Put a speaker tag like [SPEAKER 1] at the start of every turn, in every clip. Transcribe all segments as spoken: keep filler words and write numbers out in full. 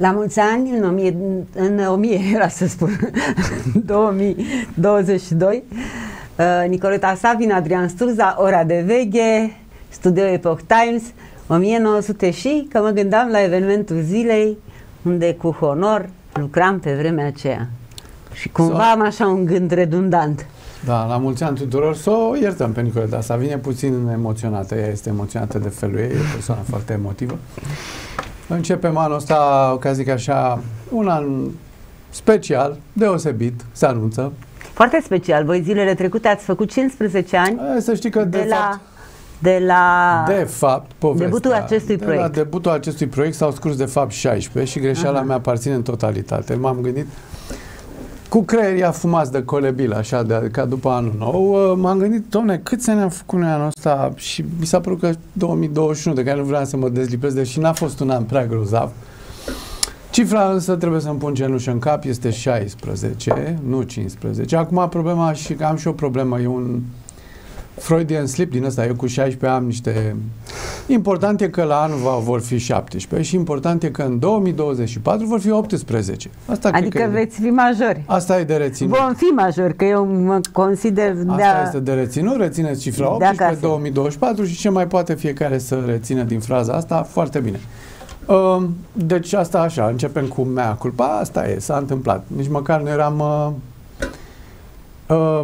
[SPEAKER 1] La mulți ani, în, o mie, în o mie, era să spun, două mii douăzeci și doi, uh, Nicoleta Savin, Adrian Sturza, Ora de Veche, Studio Epoch Times, o mie nouă sute și, că mă gândeam la evenimentul zilei, unde cu honor lucram pe vremea aceea. Și cumva am așa un gând redundant.
[SPEAKER 2] Da, la mulți ani tuturor. Să o iertăm pe Nicoleta Savin, e puțin emoționată, ea este emoționată de felul ei, e o persoană foarte emotivă. Începem anul ăsta, ca zic așa, un an special, deosebit, se anunță.
[SPEAKER 1] Foarte special. Voi zilele trecute ați făcut cincisprezece ani.
[SPEAKER 2] Să știi că de,
[SPEAKER 1] de
[SPEAKER 2] de
[SPEAKER 1] la...
[SPEAKER 2] fapt,
[SPEAKER 1] De la
[SPEAKER 2] de fapt povestea,
[SPEAKER 1] debutul acestui
[SPEAKER 2] de
[SPEAKER 1] proiect.
[SPEAKER 2] La debutul acestui proiect s-au scurs de fapt șaisprezece și greșeala Aha. mea aparține în totalitate. M-am gândit cu creierii afumați de colebil, așa, de, ca după anul nou, m-am gândit, dom'le, câți ani am făcut noi anul ăsta și mi s-a părut că două mii douăzeci și unu, de care nu vreau să mă dezlipesc, deși n-a fost un an prea grozav. Cifra însă, trebuie să-mi pun cenușă în cap, este șaisprezece, nu cincisprezece. Acum problema, și am și o problemă, e un Freudian slip din ăsta, eu cu șaisprezece am niște... Important e că la anul va, vor fi șaptesprezece și important e că în două mii douăzeci și patru vor fi optsprezece. Asta
[SPEAKER 1] adică veți fi majori.
[SPEAKER 2] Asta e de reținut.
[SPEAKER 1] Vom fi majori, că eu mă consider
[SPEAKER 2] Asta
[SPEAKER 1] de a...
[SPEAKER 2] este de reținut, rețineți cifra optsprezece, două mii douăzeci și patru și ce mai poate fiecare să rețină din fraza asta, foarte bine. Uh, deci asta așa, începem cu mea culpa, asta e, s-a întâmplat. Nici măcar nu eram... Uh, uh,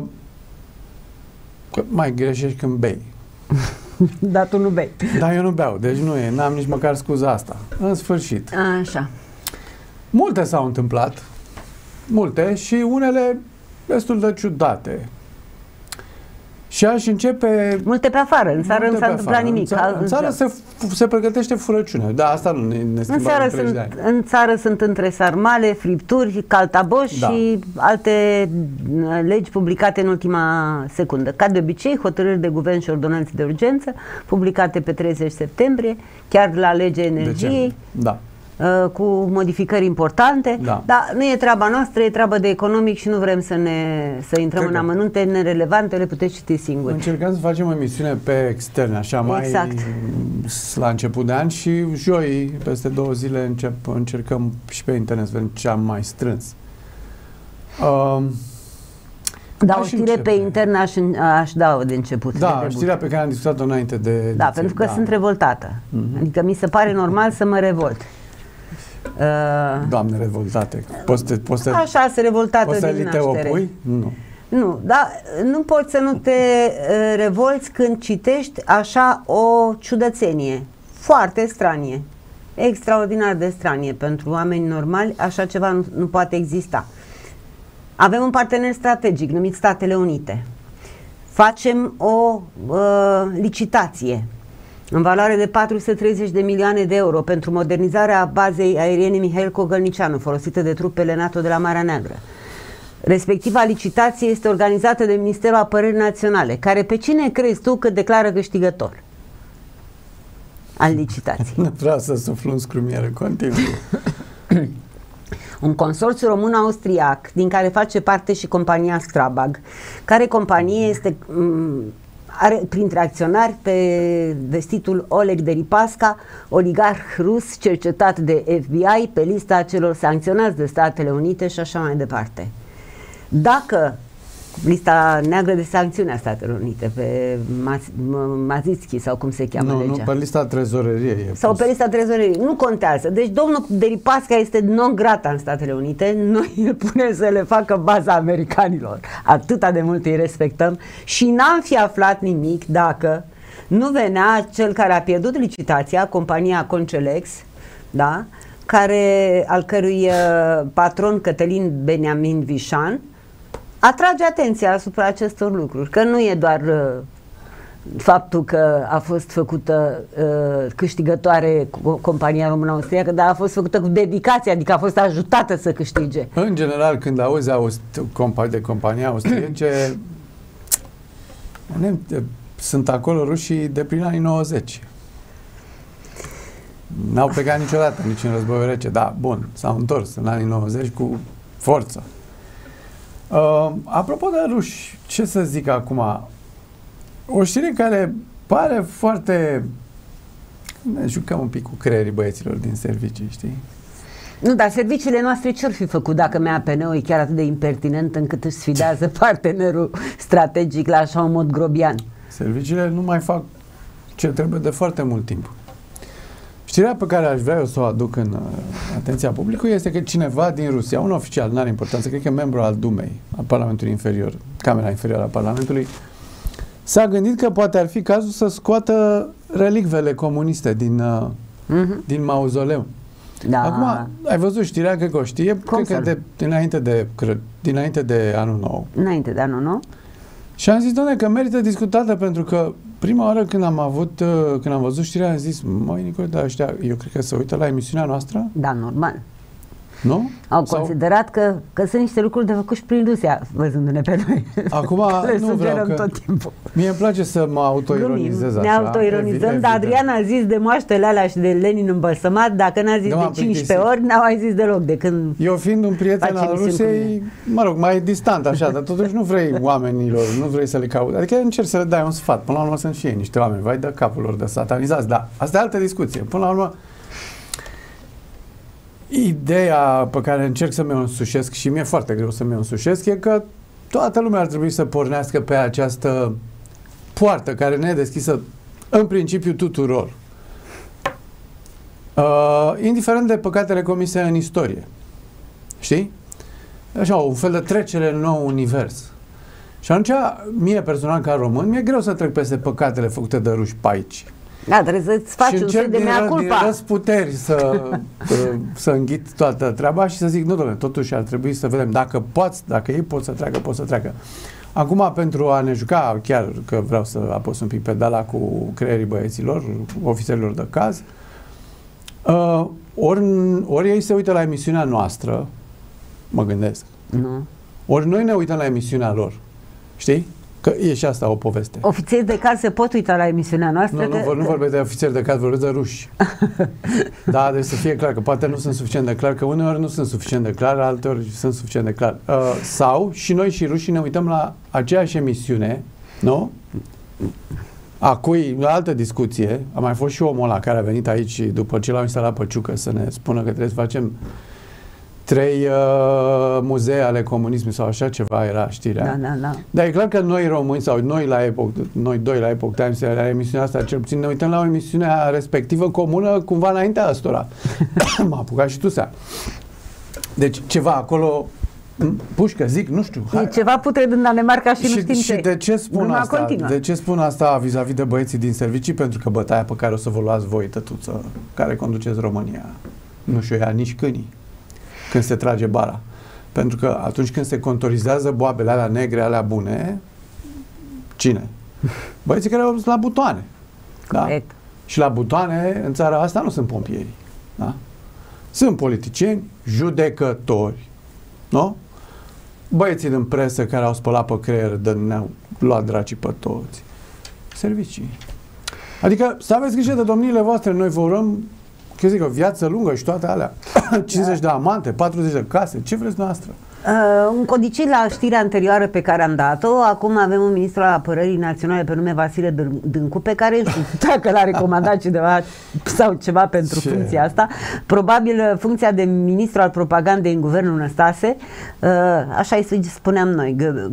[SPEAKER 2] mai greșești când bei.
[SPEAKER 1] Dar tu nu bei.
[SPEAKER 2] Dar eu nu beau, deci nu e, n-am nici măcar scuza asta. În sfârșit.
[SPEAKER 1] Așa.
[SPEAKER 2] Multe s-au întâmplat, multe și unele destul de ciudate. Și aș începe...
[SPEAKER 1] Multe pe afară, în țară nu s-a întâmplat nimic.
[SPEAKER 2] În țară, în țară se, se pregătește furăciune, da, asta nu ne, ne
[SPEAKER 1] în țară, sunt, în țară sunt între sarmale, fripturi, caltaboși da. și alte legi publicate în ultima secundă. Ca de obicei, hotărâri de guvern și ordonanțe de urgență, publicate pe treizeci septembrie, chiar la legea energiei.
[SPEAKER 2] Da.
[SPEAKER 1] Cu modificări importante,
[SPEAKER 2] da.
[SPEAKER 1] Dar nu e treaba noastră, e treaba de economic și nu vrem să ne să intrăm Cred în amănunte nerelevante, le puteți citi singuri.
[SPEAKER 2] Încercăm să facem o emisiune pe externe, așa
[SPEAKER 1] exact.
[SPEAKER 2] mai la început de an și joi, peste două zile, încep, încercăm și pe internet să vedem ce am mai strâns. Uh,
[SPEAKER 1] Da, o știre începe. Pe intern aș, aș da de început.
[SPEAKER 2] Da, de știrea pe care am discutat-o înainte de...
[SPEAKER 1] Da, pentru că da. sunt revoltată. Uh-huh. Adică mi se pare normal să mă revolt.
[SPEAKER 2] Uh, Doamne, revoltate. Poți te, poți te,
[SPEAKER 1] Așa, se revoltată
[SPEAKER 2] poți
[SPEAKER 1] din
[SPEAKER 2] naștere. Poți să te opui? Nu.
[SPEAKER 1] Nu, dar nu poți să nu te uh, revolți când citești așa o ciudățenie. Foarte stranie. Extraordinar de stranie. Pentru oameni normali, așa ceva nu, nu poate exista. Avem un partener strategic numit Statele Unite. Facem o uh, licitație în valoare de patru sute treizeci de milioane de euro pentru modernizarea bazei aeriene Mihail Cogălnicianu, folosită de trupele NATO de la Marea Neagră. Respectiva licitație este organizată de Ministerul Apărării Naționale, care pe cine crezi tu că declară câștigător al licitației?
[SPEAKER 2] Nu vreau să suflu în scrumiere, continuu.
[SPEAKER 1] Un consorțiu român-austriac, din care face parte și compania Strabag, care companie este, are printre acționari pe vestitul Oleg Deripasca, oligarh rus cercetat de F B I pe lista celor sancționați de Statele Unite și așa mai departe. Dacă lista neagră de sancțiuni a Statelor Unite, pe Magnitsky sau cum se cheamă
[SPEAKER 2] nu,
[SPEAKER 1] legea.
[SPEAKER 2] Nu, pe lista trezoreriei.
[SPEAKER 1] Sau pe lista trezoreriei. Nu contează. Deci domnul Deripasca este non grata în Statele Unite. Noi îl punem să le facă baza americanilor. Atâta de mult îi respectăm și n-am fi aflat nimic dacă nu venea cel care a pierdut licitația, compania Concelex, da? Care, al cărui uh, patron Cătălin Beniamin Vișan atrage atenția asupra acestor lucruri, că nu e doar uh, faptul că a fost făcută uh, câștigătoare cu compania română-austriacă, dar a fost făcută cu dedicație, adică a fost ajutată să câștige.
[SPEAKER 2] În general, când auzi de companii austriece, sunt acolo rușii de prin anii nouăzeci. N-au plecat niciodată, nici în războiul rece, da, bun, s-au întors în anii nouăzeci cu forță. Uh, apropo de ruși, ce să zic acum? O știre care pare foarte... Ne jucăm un pic cu creierii băieților din servicii, știi?
[SPEAKER 1] Nu, dar serviciile noastre ce-ar fi făcut dacă M A P N-ul e chiar atât de impertinent încât își sfidează partenerul strategic la așa un mod grobian?
[SPEAKER 2] Serviciile nu mai fac ce trebuie de foarte mult timp. Știrea pe care aș vrea eu să o aduc în uh, atenția publicului este că cineva din Rusia, un oficial, nu are importanță, cred că e membru al Dumei, al Parlamentului Inferior, Camera Inferioară a Parlamentului, s-a gândit că poate ar fi cazul să scoată relicvele comuniste din, uh, uh-huh. din mauzoleu.
[SPEAKER 1] Da.
[SPEAKER 2] Acum, ai văzut știrea, cred că o știe,
[SPEAKER 1] Cum
[SPEAKER 2] cred că de, dinainte, de, cred, dinainte de anul nou.
[SPEAKER 1] Înainte de anul nou?
[SPEAKER 2] Și am zis, doamne, că merită discutată, pentru că prima oară când am avut, când am văzut știrea, am zis, măi, Nicole, dar ăștia, eu cred că se uită la emisiunea noastră.
[SPEAKER 1] Da, normal.
[SPEAKER 2] Nu?
[SPEAKER 1] Au
[SPEAKER 2] Sau...
[SPEAKER 1] considerat că, că sunt niște lucruri de făcut și prin Rusia, văzându-ne pe noi.
[SPEAKER 2] Acum
[SPEAKER 1] Le
[SPEAKER 2] nu vreau că...
[SPEAKER 1] tot timpul.
[SPEAKER 2] Mie îmi place să mă autoironizez așa.
[SPEAKER 1] Ne autoironizăm, dar Adrian a zis de moaștele alea și de Lenin îmbălsămat, dacă n-a zis de, de cincisprezece ori, n-au mai zis deloc de când.
[SPEAKER 2] Eu fiind un prieten al Rusiei, mă rog, mai distant așa, dar totuși nu vrei oamenilor, nu vrei să le cauți. Adică încerci să le dai un sfat. Până la urmă sunt și ei niște oameni, vai de capul lor de satanizați, dar asta e altă discuție. Până la urmă, ideea pe care încerc să mi-o însușesc și mi-e foarte greu să mi-o însușesc e că toată lumea ar trebui să pornească pe această poartă care ne e deschisă în principiu tuturor. Uh, indiferent de păcatele comise în istorie. Știi? Așa, un fel de trecere în nou univers. Și atunci, mie personal ca român, mi-e greu să trec peste păcatele făcute de ruși pe aici.
[SPEAKER 1] Da, trebuie să-ți faci un soi de mea culpa.
[SPEAKER 2] Și din răzputeri să, să înghit toată treaba și să zic, nu, dom'le, totuși ar trebui să vedem dacă poți, dacă ei pot să treacă, pot să treacă. Acum, pentru a ne juca, chiar că vreau să apăs un pic pedala cu creierii băieților, ofițerilor de caz, uh, ori, ori ei se uită la emisiunea noastră, mă gândesc,
[SPEAKER 1] nu.
[SPEAKER 2] Ori noi ne uităm la emisiunea lor, știi? Că e și asta o poveste.
[SPEAKER 1] Ofițeri de caz se pot uita la emisiunea noastră?
[SPEAKER 2] Nu, nu, nu vorbesc de ofițeri de caz, vorbesc de ruși. Da, deci să fie clar, că poate nu sunt suficient de clar, că uneori nu sunt suficient de clar, alteori sunt suficient de clar. Uh, sau și noi și rușii ne uităm la aceeași emisiune, nu? A cui, la altă discuție, a mai fost și omul ăla care a venit aici după ce l-au instalat pe Ciucă să ne spună că trebuie să facem trei uh, muzee ale comunismului sau așa ceva era știrea.
[SPEAKER 1] Da, da, da.
[SPEAKER 2] Dar e clar că noi români sau noi la Epoch, noi doi la Epoch Times, la emisiunea asta, cel puțin ne uităm la o emisiune respectivă comună cumva înaintea ăstora. M-a apucat și tu sea. Deci ceva acolo pușcă, zic, nu știu.
[SPEAKER 1] Hai. E ceva putred în Danemarca și, și nu știm
[SPEAKER 2] și
[SPEAKER 1] ce.
[SPEAKER 2] de ce spun
[SPEAKER 1] Lumea
[SPEAKER 2] asta?
[SPEAKER 1] continuă.
[SPEAKER 2] De ce spun asta vis-a-vis de băieții din servicii? Pentru că bătaia pe care o să vă luați voi, tătuță, care conduceți România, nu știu ia nici câinii când se trage bara. Pentru că atunci când se contorizează boabele alea negre, alea bune, cine? Băieții care au la butoane. Da? Și la butoane, în țara asta, nu sunt pompieri. Da? Sunt politicieni, judecători. Nu? Băieții din presă care au spălat pe creier, de ne-au luat dracii pe toți. Servicii. Adică să aveți grijă de domniile voastre, noi vă urăm, că zic, o viață lungă și toate alea. cincizeci de amante, patruzeci de case, ce vreți noastră?
[SPEAKER 1] Uh, un codicil la știrea anterioară pe care am dat-o. Acum avem un ministru al apărării naționale pe nume Vasile Dâncu, pe care nu știu dacă l-a recomandat cineva sau ceva pentru ce? Funcția asta. Probabil funcția de ministru al propagandei în guvernul Năstase. Uh, așa îi spuneam noi.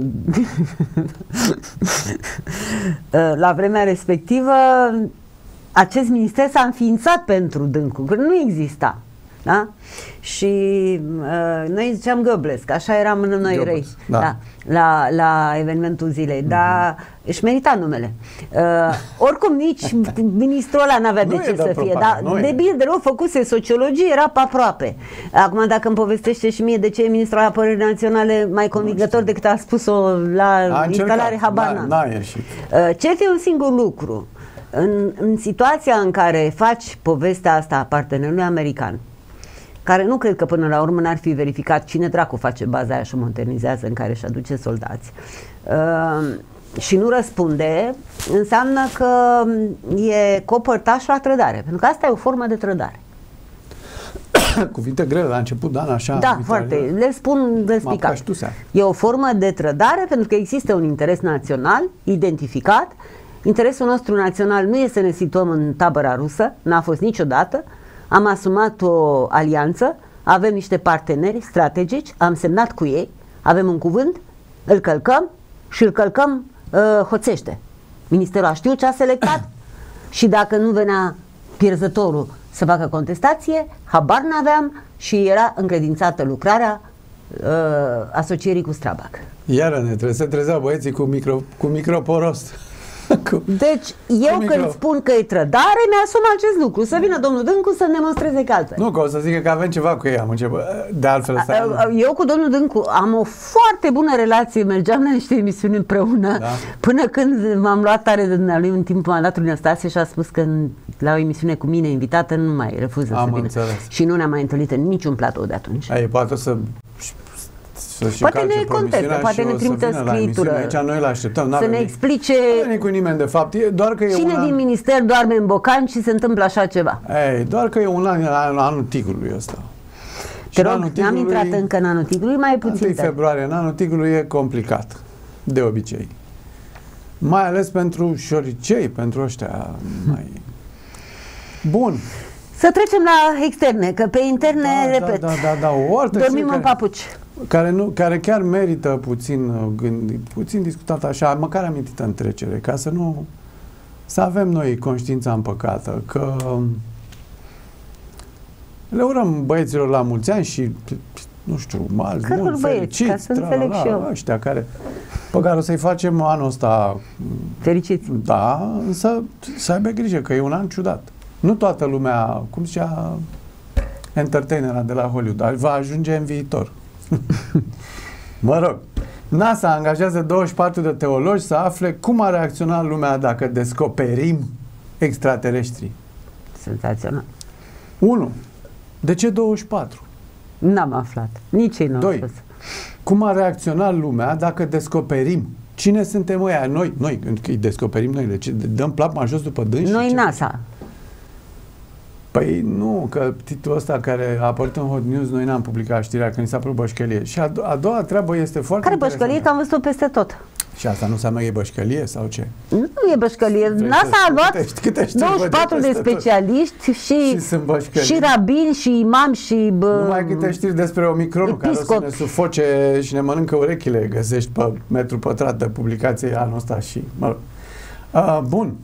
[SPEAKER 1] uh, la vremea respectivă acest minister s-a înființat pentru Dâncu, că nu exista. Da? Și uh, noi ziceam Goebbels, că așa eram noi Goebbels, răi
[SPEAKER 2] da.
[SPEAKER 1] Da, la, la evenimentul zilei, mm-hmm. Dar își merita numele. Uh, oricum nici ministrul ăla n-avea de ce să fie, dar de bine de rău făcuse sociologie, era pe aproape. Acum dacă îmi povestește și mie de ce e ministrul al apărării naționale mai convingător decât a spus-o la instalare, habar n-am.
[SPEAKER 2] N-a ieșit.
[SPEAKER 1] Uh, cert e un singur lucru. În, în situația în care faci povestea asta a partenerului american, care nu cred că până la urmă n-ar fi verificat cine dracu face baza aia și o modernizează în care își aduce soldați, uh, și nu răspunde, înseamnă că e copărtaș la trădare, pentru că asta e o formă de trădare.
[SPEAKER 2] Cuvinte grele la început, Dan, așa.
[SPEAKER 1] Da, foarte, le spun despicat. E o formă de trădare pentru că există un interes național identificat. Interesul nostru național nu este să ne situăm în tabăra rusă, n-a fost niciodată. Am asumat o alianță avem niște parteneri strategici, am semnat cu ei, avem un cuvânt, îl călcăm și îl călcăm uh, hoțește. Ministerul a știut ce a selectat și dacă nu venea pierzătorul să facă contestație, habar n-aveam și era încredințată lucrarea uh, asocierii cu Strabag.
[SPEAKER 2] Iară ne trebuie să trezeau băieții cu, micro, cu microporos. cu,
[SPEAKER 1] deci eu
[SPEAKER 2] cu
[SPEAKER 1] când
[SPEAKER 2] micro...
[SPEAKER 1] spun că e trădare, mi-asum acest lucru. Să vină domnul Dâncu să ne demonstreze că altfel.
[SPEAKER 2] Nu, că o să zică că avem ceva cu ei, am început. De altfel asta.
[SPEAKER 1] Eu cu domnul Dâncu am o foarte bună relație, mergeam la niște emisiuni împreună, da. Până când m-am luat tare de dumnealui în timpul mandatului Năstase și a spus că la o emisiune cu mine invitată nu mai refuză
[SPEAKER 2] am
[SPEAKER 1] să vină.
[SPEAKER 2] Înțeles.
[SPEAKER 1] Și nu ne-am mai întâlnit în niciun platou de atunci.
[SPEAKER 2] Ai, poate să...
[SPEAKER 1] Poate ne conteste, poate ne trimită scritură.
[SPEAKER 2] Aici noi îl așteptăm.
[SPEAKER 1] Să ne explice...
[SPEAKER 2] Nu vine cu nimeni, de fapt. E doar că e
[SPEAKER 1] cine
[SPEAKER 2] un
[SPEAKER 1] din
[SPEAKER 2] an...
[SPEAKER 1] minister doarme în bocan și se întâmplă așa ceva.
[SPEAKER 2] Ei, doar că e un an, an anul tigrului ăsta.
[SPEAKER 1] Te rog, n-am intrat încă în anul tigrului, mai puțin.
[SPEAKER 2] întâi februarie, în anul tigrului e complicat. De obicei. Mai ales pentru șoricei, pentru ăștia mai... Bun.
[SPEAKER 1] Să trecem la externe, că pe interne,
[SPEAKER 2] da,
[SPEAKER 1] repet,
[SPEAKER 2] da, da, da, da, o altă
[SPEAKER 1] dormim
[SPEAKER 2] care,
[SPEAKER 1] în papuci.
[SPEAKER 2] Care, nu, care chiar merită puțin gândit, puțin discutat așa, măcar amintită în trecere, ca să nu... să avem noi conștiința împăcată, că le urăm băieților la mulți ani și, nu știu, alți
[SPEAKER 1] Cărul băieți, ca să înțeleg și eu.
[SPEAKER 2] Ăștia care, pe care o să-i facem anul ăsta...
[SPEAKER 1] Fericiți.
[SPEAKER 2] Da, însă să aibă grijă, că e un an ciudat. Nu toată lumea, cum zicea entertainera de la Hollywood, va ajunge în viitor. Mă rog, NASA angajează douăzeci și patru de teologi să afle cum a reacționat lumea dacă descoperim extraterestri.
[SPEAKER 1] Senzațional.
[SPEAKER 2] unu. De ce douăzeci și patru?
[SPEAKER 1] N-am aflat. Nici ei nu au spus.
[SPEAKER 2] Cum a reacționat lumea dacă descoperim? Cine suntem ăia? Noi, noi, când îi descoperim noi, deci dăm plapma jos după dânsi?
[SPEAKER 1] Noi NASA.
[SPEAKER 2] Păi nu, că titlul ăsta care a apărut în Hot News, noi n-am publicat știrea când i s-a părut bășcălie. Și a, do a doua treabă este foarte
[SPEAKER 1] Care bășcălie? Că am văzut-o peste tot.
[SPEAKER 2] Și asta nu înseamnă că e bășcălie sau ce?
[SPEAKER 1] Nu e bășcălie. NASA a luat douăzeci și patru de specialiști și, și, și rabini și imami și bă,
[SPEAKER 2] numai câte știri despre Omicronul care o să ne sufoce și ne mănâncă urechile, găsești pe metru pătrat de publicație anul ăsta și... Mă rog. Uh, bun.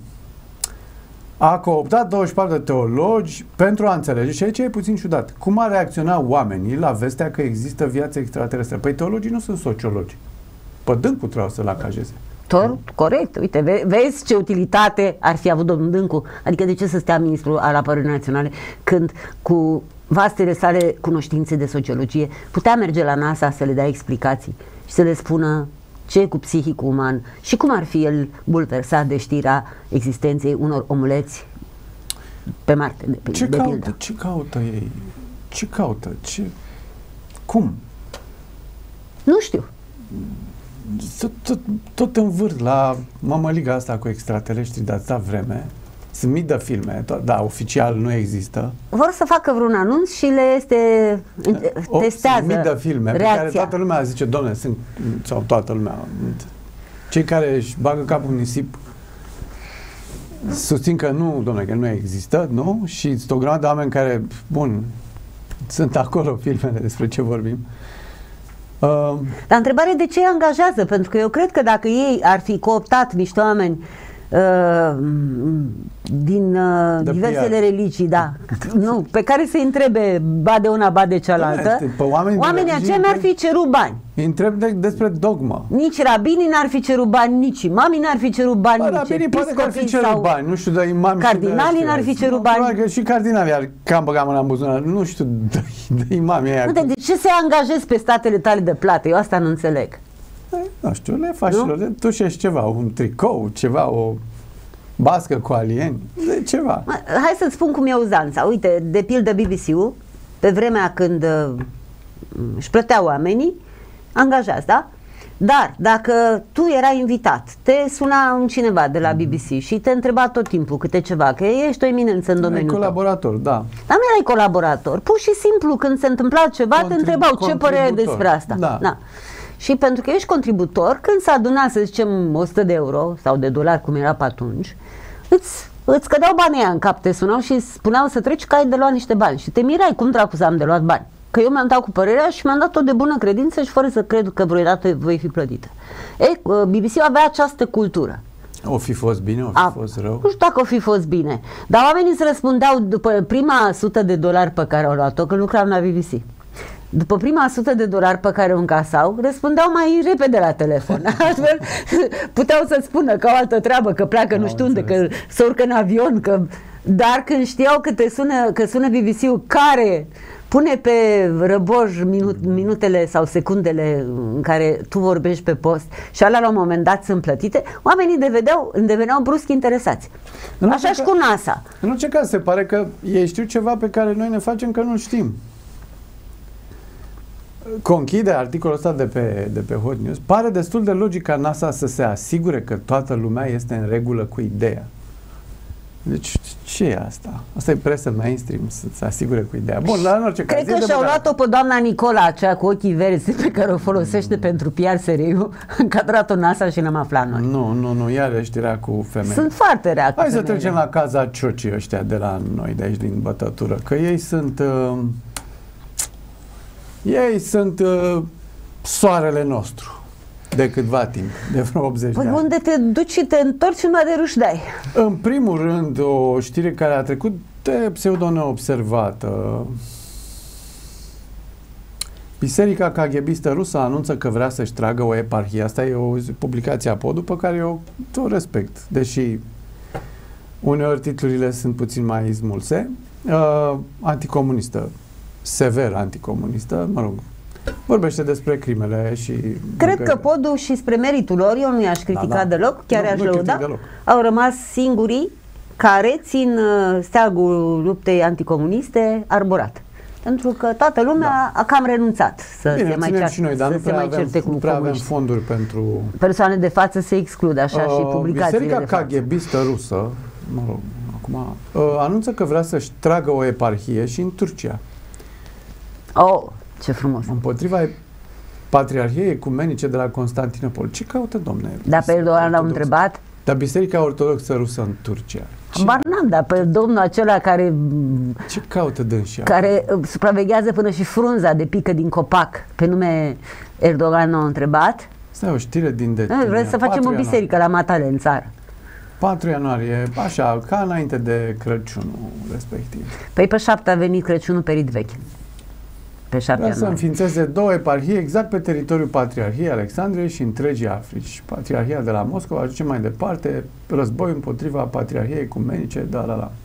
[SPEAKER 2] A cooptat douăzeci și patru de teologi pentru a înțelege, și aici e puțin ciudat, cum ar reacționa oamenii la vestea că există viață extraterestră. Păi teologii nu sunt sociologi. Pe Dâncu trebuie să-l angajeze.
[SPEAKER 1] Tot, corect. Uite, ve vezi ce utilitate ar fi avut domnul Dâncu. Adică de ce să stea ministrul al apărării naționale când cu vastele sale cunoștințe de sociologie putea merge la NASA să le dea explicații și să le spună ce e cu psihicul uman și cum ar fi el bulversat de știrea existenței unor omuleți pe Marte. De,
[SPEAKER 2] ce,
[SPEAKER 1] de
[SPEAKER 2] caută,
[SPEAKER 1] pildă.
[SPEAKER 2] ce caută ei? Ce caută? Ce... Cum?
[SPEAKER 1] Nu știu.
[SPEAKER 2] Tot, tot, tot învârt la mămăliga asta cu extraterestri de atâta vreme. Sunt mii de filme, tot, da, oficial nu există.
[SPEAKER 1] Vor să facă vreun anunț și le este
[SPEAKER 2] o,
[SPEAKER 1] testează
[SPEAKER 2] sunt mii de filme
[SPEAKER 1] reacția.
[SPEAKER 2] Pe care toată lumea zice, dom'le, sunt, sau toată lumea, cei care își bagă capul în nisip susțin că nu, dom'le, că nu există, nu? Și sunt o grămadă de oameni care, bun, sunt acolo filmele despre ce vorbim. Uh,
[SPEAKER 1] Dar întrebarea de ce îi angajează? Pentru că eu cred că dacă ei ar fi cooptat niște oameni uh, din uh, diversele
[SPEAKER 2] P R.
[SPEAKER 1] religii, da, nu, pe care să-i întrebe ba de una, ba de cealaltă,
[SPEAKER 2] pe oamenii,
[SPEAKER 1] oamenii aceia mi-ar fi cerut bani.
[SPEAKER 2] Îi întreb de, despre dogmă.
[SPEAKER 1] Nici rabinii n-ar fi cerut bani, nici imamii n-ar fi cerut bani,
[SPEAKER 2] ba,
[SPEAKER 1] nici
[SPEAKER 2] rabinii poate că ar fi cerut
[SPEAKER 1] sau
[SPEAKER 2] bani, nu știu, de imami
[SPEAKER 1] cardinalii n-ar fi cerut bani.
[SPEAKER 2] Probabil că și cardinalii ar cam băga mâna în buzunar, nu știu, de, de imami aia.
[SPEAKER 1] Nu, de, de ce se angajezi pe statele tale de plată? Eu asta nu înțeleg.
[SPEAKER 2] Nu știu, le faci, le tușești ceva, un tricou, ceva, o bască cu alieni, de ceva.
[SPEAKER 1] Hai să-ți spun cum e uzanța. Uite, de pildă B B C-ul, pe vremea când uh, își plăteau oamenii, angajați, da? Dar dacă tu erai invitat, te suna un cineva de la B B C și te întreba tot timpul câte ceva, că ești o eminență în domeniul
[SPEAKER 2] colaborator,
[SPEAKER 1] tău.
[SPEAKER 2] da.
[SPEAKER 1] Dar nu erai colaborator, pur și simplu când se întâmpla ceva, Contrib te întrebau ce părere ai despre asta.
[SPEAKER 2] Da.
[SPEAKER 1] Da. Și pentru că ești contributor, când s-a adunat, să zicem, o sută de euro sau de dolari, cum era pe atunci, îți, îți cădeau banii aia în cap, te sunau și spuneau să treci că ai de luat niște bani. Și te mirai cum dracu să am de luat bani. că eu mi-am dat cu părerea și mi-am dat-o de bună credință și fără să cred că vreodată voi fi plătită. E, B B C avea această cultură.
[SPEAKER 2] O fi fost bine, o fi
[SPEAKER 1] A,
[SPEAKER 2] fost rău.
[SPEAKER 1] Nu știu dacă o fi fost bine, dar oamenii îți răspundeau după prima sută de dolari pe care au luat-o, că lucram la B B C. După prima sută de dolari pe care o încasau, răspundeau mai repede la telefon. Astfel puteau să spună că au altă treabă, că pleacă nu știu unde, că se urcă în avion, că... Dar când știau că te sună, că sună B B C-ul care pune pe răboj minut, minutele sau secundele în care tu vorbești pe post și alea la un moment dat sunt plătite, oamenii deveneau, deveneau brusc interesați. Așa și cu NASA.
[SPEAKER 2] În orice caz, se pare că ei știu ceva pe care noi ne facem că nu știm. Conchide articolul ăsta de pe, de pe Hot News. Pare destul de logic ca NASA să se asigure că toată lumea este în regulă cu ideea. Deci, ce e asta? Asta e presă mainstream, să se asigure cu ideea. Bun, dar în orice caz...
[SPEAKER 1] Cred că și-au luat-o pe doamna Nicola, aceea cu ochii verzi, pe care o folosește mm. pentru P R S R I-ul, încadrat-o NASA și n-am aflat noi.
[SPEAKER 2] Nu, nu, nu, iarăși era cu femei.
[SPEAKER 1] Sunt foarte rea cu
[SPEAKER 2] Hai
[SPEAKER 1] femeile.
[SPEAKER 2] să trecem la caza ciocii ăștia de la noi, de aici, din Bătătură, că ei sunt... Uh, ei sunt uh, soarele nostru. De câtva timp, de vreo optzeci
[SPEAKER 1] păi
[SPEAKER 2] de ani.
[SPEAKER 1] unde te duci și te întorci, numai de rușdai.
[SPEAKER 2] În primul rând, o știre care a trecut de pseudo neobservată. Biserica Kaghebistă rusă anunță că vrea să-și tragă o eparhie. Asta e o publicație a Podul pe care eu o respect, deși uneori titlurile sunt puțin mai smulse. Uh, anticomunistă, sever anticomunistă, mă rog, vorbește despre crimele și...
[SPEAKER 1] Cred că Podul și spre meritul lor, eu nu i-aș critica da, da. deloc, chiar i-aș lăuda, au rămas singurii care țin steagul luptei anticomuniste arborat. Pentru că toată lumea da. a cam renunțat să
[SPEAKER 2] Bine,
[SPEAKER 1] se mai, cear,
[SPEAKER 2] și noi, dar
[SPEAKER 1] să
[SPEAKER 2] nu
[SPEAKER 1] se mai
[SPEAKER 2] avem,
[SPEAKER 1] certe cu
[SPEAKER 2] nu prea avem
[SPEAKER 1] comuniști.
[SPEAKER 2] fonduri pentru...
[SPEAKER 1] Persoane de față se exclud, așa uh, și publicațiile
[SPEAKER 2] Biserica
[SPEAKER 1] de față.
[SPEAKER 2] Kaghebistă rusă, mă rog, acum, uh, anunță că vrea să-și tragă o eparhie și în Turcia.
[SPEAKER 1] Oh, ce frumos!
[SPEAKER 2] Împotriva Patriarhiei Ecumenice de la Constantinopol. Ce caută, domne?
[SPEAKER 1] Dar pe Erdogan l-au întrebat.
[SPEAKER 2] Dar Biserica Ortodoxă Rusă în Turcia.
[SPEAKER 1] Bar n-am, dar pe domnul acela care...
[SPEAKER 2] Ce caută dânșia?
[SPEAKER 1] Care supraveghează până și frunza de pică din copac. Pe nume Erdogan l-au întrebat.
[SPEAKER 2] Asta e o știre din de...
[SPEAKER 1] Vrem să facem o biserică la Matale în țară.
[SPEAKER 2] patru ianuarie, așa, ca înainte de Crăciunul respectiv.
[SPEAKER 1] Păi pe șapte a venit Crăciunul perit vechi. Pe șapte
[SPEAKER 2] Vrea să înființeze două eparhii exact pe teritoriul Patriarhiei Alexandriei și întregii Africi. Patriarhia de la Moscova ajunge mai departe, război împotriva Patriarhiei Ecumenice, da, da, da.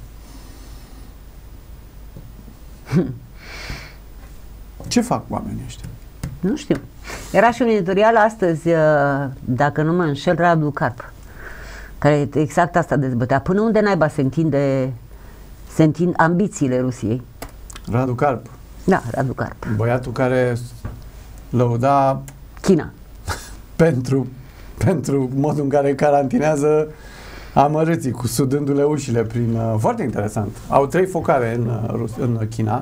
[SPEAKER 2] Ce fac oamenii ăștia?
[SPEAKER 1] Nu știu. Era și un editorial astăzi, dacă nu mă înșel, Radu Carp, care exact asta dezbătea. Până unde naiba se întinde, se întind ambițiile Rusiei?
[SPEAKER 2] Radu Carp.
[SPEAKER 1] Da, Radu Carp.
[SPEAKER 2] Băiatul care lăuda
[SPEAKER 1] China
[SPEAKER 2] pentru, pentru modul în care carantinează amărâții, cu sudându-le ușile prin... Foarte interesant. Au trei focare în, în China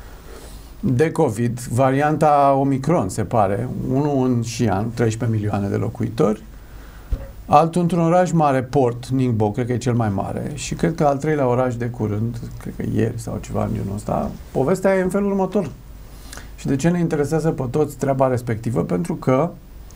[SPEAKER 2] de COVID, varianta Omicron, se pare. Unul în Xi'an, treisprezece milioane de locuitori, altul într-un oraș mare, Port, Ningbo, cred că e cel mai mare, și cred că al treilea oraș de curând, cred că ieri sau ceva în genul ăsta. Povestea e în felul următor. Și de ce ne interesează pe toți treaba respectivă? Pentru că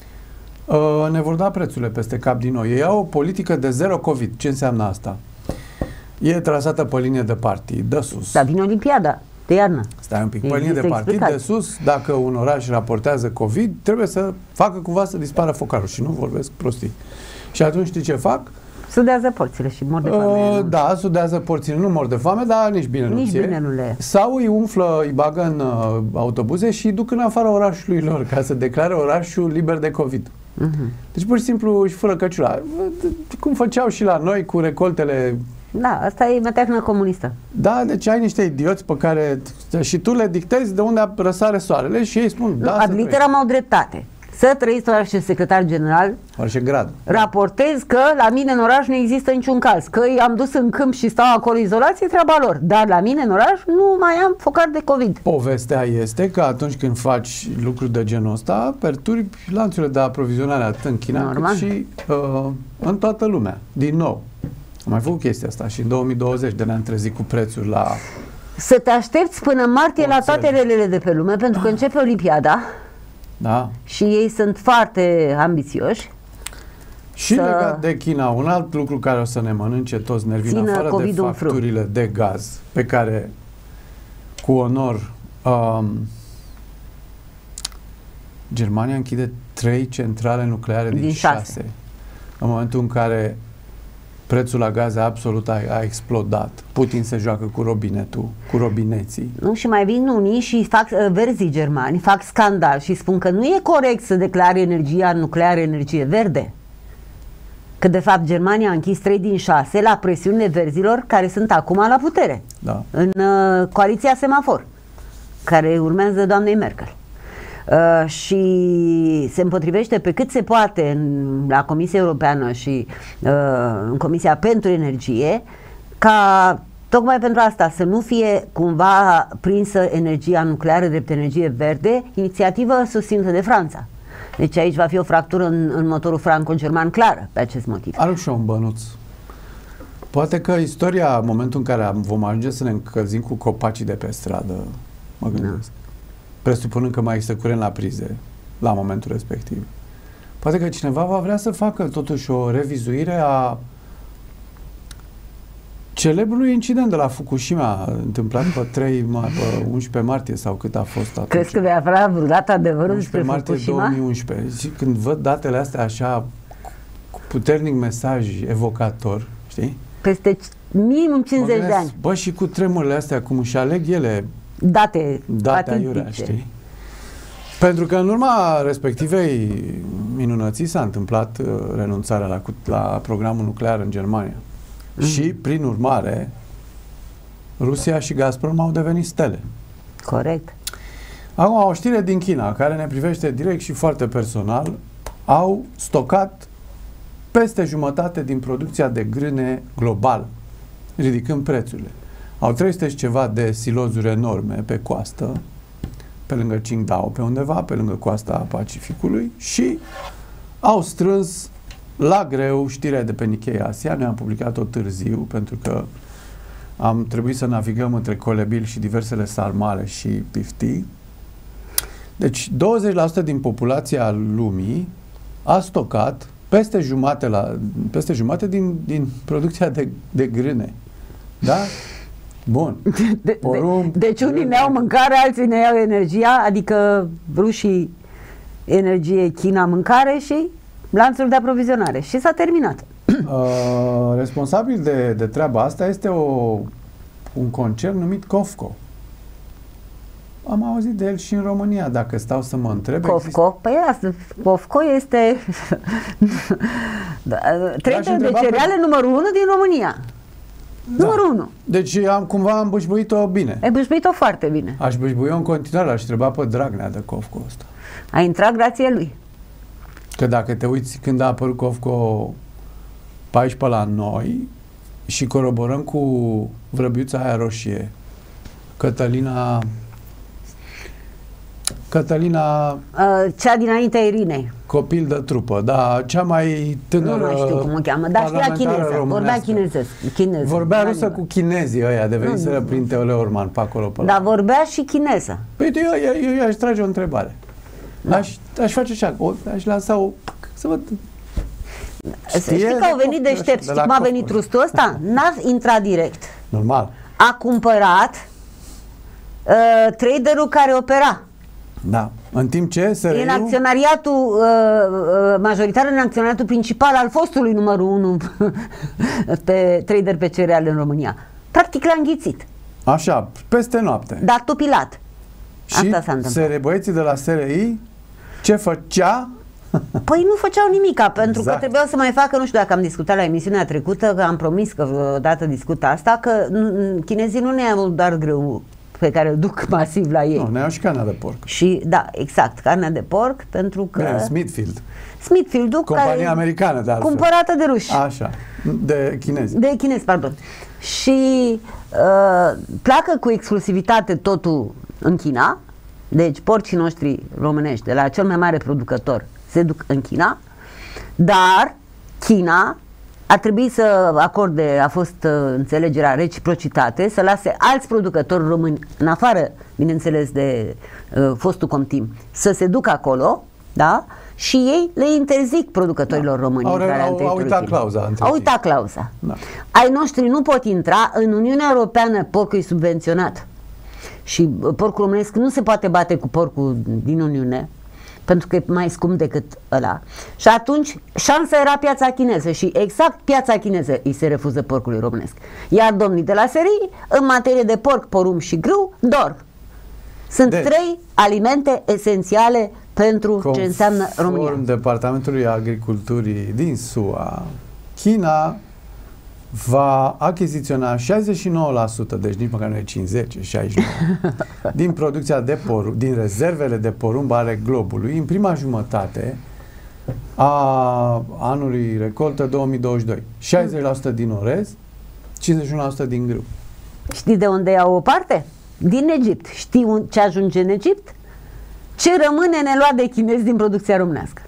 [SPEAKER 2] uh, ne vor da prețurile peste cap din nou. Ei au o politică de zero COVID. Ce înseamnă asta? E trasată pe linie de partid, de sus.
[SPEAKER 1] Da, vine Olimpiada de iarnă.
[SPEAKER 2] Stai un pic. Pe linie de partid, explicat. De sus, dacă un oraș raportează COVID, trebuie să facă cumva să dispară focarul. Și nu vorbesc prostii. Și atunci știi ce fac?
[SPEAKER 1] Sudează porțile și mor de foame.
[SPEAKER 2] Uh, da, sudează porțile, nu mor de foame, dar nici bine
[SPEAKER 1] nici
[SPEAKER 2] nu
[SPEAKER 1] bine nu le e.
[SPEAKER 2] Sau îi umflă, îi bagă în uh, autobuze și îi duc în afara orașului lor, ca să declare orașul liber de COVID. Uh-huh. Deci pur și simplu își fură căciula. Cum făceau și la noi cu recoltele.
[SPEAKER 1] Da, asta e meteahnă comunistă.
[SPEAKER 2] Da, deci ai niște idioți pe care și tu le dictezi de unde răsare soarele și ei spun, da,
[SPEAKER 1] ad literam au dreptate. Să trăiți, orice secretar general,
[SPEAKER 2] orice grad.
[SPEAKER 1] Raportez că la mine în oraș nu există niciun caz. Că i-am dus în câmp și stau acolo izolație, treaba lor. Dar la mine în oraș nu mai am focar de COVID.
[SPEAKER 2] Povestea este că atunci când faci lucruri de genul ăsta, perturbi lanțurile de aprovizionare atât în China Normal. cât și uh, în toată lumea. Din nou. Am mai făcut chestia asta și în două mii douăzeci de ne-am trezit cu prețuri la
[SPEAKER 1] Să te aștepți până martie la toate relele de pe lume, pentru că începe Olimpiada.
[SPEAKER 2] Da.
[SPEAKER 1] Și ei sunt foarte ambițioși.
[SPEAKER 2] Și să legat de China, un alt lucru care o să ne mănânce toți nervii, în afară de facturile de gaz, pe care, cu onor, um, Germania închide trei centrale nucleare din, din șase. șase. În momentul în care prețul la gaze absolut a, a explodat. Putin se joacă cu robinetul, cu robineții.
[SPEAKER 1] Nu, și mai vin unii și fac, verzii germani, fac scandal și spun că nu e corect să declare energia nucleară energie verde. Că de fapt Germania a închis trei din șase la presiunile verzilor care sunt acum la putere.
[SPEAKER 2] Da.
[SPEAKER 1] În uh, coaliția semafor, care urmează doamnei Merkel. Uh, și se împotrivește pe cât se poate în, la Comisia Europeană și uh, în Comisia pentru Energie, ca tocmai pentru asta să nu fie cumva prinsă energia nucleară drept energie verde, inițiativă susținută de Franța. Deci aici va fi o fractură în, în motorul franco-german clară pe acest motiv.
[SPEAKER 2] Are și un bănuț. Poate că istoria, în momentul în care vom ajunge să ne încălzim cu copacii de pe stradă, mă gândesc, da. Presupunând că mai există curent la prize la momentul respectiv. Poate că cineva va vrea să facă totuși o revizuire a celebrului incident de la Fukushima, întâmplat pe trei, pe unsprezece martie sau cât a fost atunci.
[SPEAKER 1] Crezi că vei afla vreodată adevărul despre
[SPEAKER 2] martie
[SPEAKER 1] Fukushima?
[SPEAKER 2] două mii unsprezece. Și când văd datele astea așa, cu puternic mesaj evocator, știi?
[SPEAKER 1] Peste minim cincizeci gândesc, de ani.
[SPEAKER 2] Bă, și cu tremurile astea, cum își aleg ele
[SPEAKER 1] date,
[SPEAKER 2] date aiurea, știi? Pentru că în urma respectivei minunății s-a întâmplat uh, renunțarea la, la programul nuclear în Germania. Mm. Și, prin urmare, Rusia și Gazprom au devenit stele.
[SPEAKER 1] Corect.
[SPEAKER 2] Acum, o știre din China, care ne privește direct și foarte personal, au stocat peste jumătate din producția de grâne global, ridicând prețurile. Au trei sute și ceva de silozuri enorme pe coastă, pe lângă Qingdao, pe undeva, pe lângă coasta Pacificului, și au strâns la greu știrea de pe Nikkei Asia. Noi am publicat-o târziu, pentru că am trebuit să navigăm între Colebil și diversele sarmale și piftii. Deci douăzeci la sută din populația lumii a stocat peste jumate, la, peste jumate din, din producția de, de grâne. Da? Bun.
[SPEAKER 1] De, de,
[SPEAKER 2] Porumb,
[SPEAKER 1] de, deci unii ne iau mâncare, alții ne iau energia, adică rușii energie, China mâncare și lanțuri de aprovizionare. Și s-a terminat.
[SPEAKER 2] Uh, responsabil de, de treaba asta este o, un concern numit COFCO. Am auzit de el și în România, dacă stau să mă întreb.
[SPEAKER 1] COFCO? Există... Păi asta, COFCO este trader de cereale pe... numărul unu din România. Da. Numărul unu.
[SPEAKER 2] Deci am cumva am bâșbuit-o bine.
[SPEAKER 1] Ai bâșbuit-o foarte bine.
[SPEAKER 2] Aș bâșbui-o în continuare, aș treba pe Dragnea de COFCO ăsta.
[SPEAKER 1] A intrat grație lui.
[SPEAKER 2] Că dacă te uiți când a apărut COFCO paisprezece la noi și coroborăm cu vrăbiuța aia roșie, Cătălina... Cătălina...
[SPEAKER 1] Uh, cea dinaintea Irinei.
[SPEAKER 2] Copil de trupă, da, cea mai tânără.
[SPEAKER 1] Nu mai știu cum o cheamă, dar știa chineză, vorbea chinezesc, chineză.
[SPEAKER 2] Vorbea rusă cu chinezii ăia, deveniseră prin Teoleorman pe acolo. Pe
[SPEAKER 1] dar vorbea și chineză.
[SPEAKER 2] Păi eu, eu, eu aș trage o întrebare. Da. Aș, aș face așa, o, aș lansa o... Să văd...
[SPEAKER 1] Știi că au venit deștepți, știi cum a venit trustul ăsta? N-a intrat direct.
[SPEAKER 2] Normal.
[SPEAKER 1] A cumpărat uh, traderul care opera.
[SPEAKER 2] Da. În timp ce S R I-ul...
[SPEAKER 1] În acționariatul uh, majoritar, în acționariatul principal al fostului numărul unu pe trader pe cereale în România. Practic l-a înghițit.
[SPEAKER 2] Așa, peste noapte.
[SPEAKER 1] Dar tupilat.
[SPEAKER 2] Și
[SPEAKER 1] asta s-a întâmplat.
[SPEAKER 2] băieții de la S R I ce făcea?
[SPEAKER 1] Păi nu făceau nimica, pentru
[SPEAKER 2] exact.
[SPEAKER 1] că trebuiau să mai facă, nu știu dacă am discutat la emisiunea trecută, că am promis că vreodată discut asta, că chinezii nu ne-au doar greu pe care îl duc masiv la ei.
[SPEAKER 2] Nu, ne iau și carnea de porc.
[SPEAKER 1] Și, da, exact, carnea de porc, pentru că...
[SPEAKER 2] Bine, Smithfield.
[SPEAKER 1] Smithfield-ul,
[SPEAKER 2] compania
[SPEAKER 1] care
[SPEAKER 2] americană, de altfel.
[SPEAKER 1] Cumpărată de ruși.
[SPEAKER 2] Așa, de chinezi.
[SPEAKER 1] De chinezi, pardon. Și uh, pleacă cu exclusivitate totul în China, deci porcii noștri românești, de la cel mai mare producător, se duc în China, dar China ar trebui să acorde, a fost uh, înțelegerea reciprocitate, să lase alți producători români, în afară, bineînțeles, de uh, fostul Comtim, să se ducă acolo, da? Și ei le interzic producătorilor da. români.
[SPEAKER 2] Au,
[SPEAKER 1] care
[SPEAKER 2] au, au uitat clauza.
[SPEAKER 1] Au uitat clauza.
[SPEAKER 2] Da.
[SPEAKER 1] Ai noștri nu pot intra în Uniunea Europeană, porcul e subvenționat. Și porcul românesc nu se poate bate cu porcul din Uniune, pentru că e mai scump decât ăla. Și atunci șansa era piața chineză și exact piața chineză îi se refuză porcului românesc. Iar domnii de la S R I, în materie de porc, porumb și grâu, dor. Sunt deci, trei alimente esențiale pentru ce înseamnă România.
[SPEAKER 2] Conform Departamentului Agriculturii din S U A, China va achiziționa șaizeci și nouă la sută, deci nici măcar nu e cincizeci, șaizeci și nouă la sută, din producția de porumb, din rezervele de porumb ale globului în prima jumătate a anului recoltă două mii douăzeci și doi. șaizeci la sută din orez, cincizeci și unu la sută din grâu.
[SPEAKER 1] Știi de unde iau o parte? Din Egipt. Știi ce ajunge în Egipt? Ce rămâne neluat de chinezi din producția românească.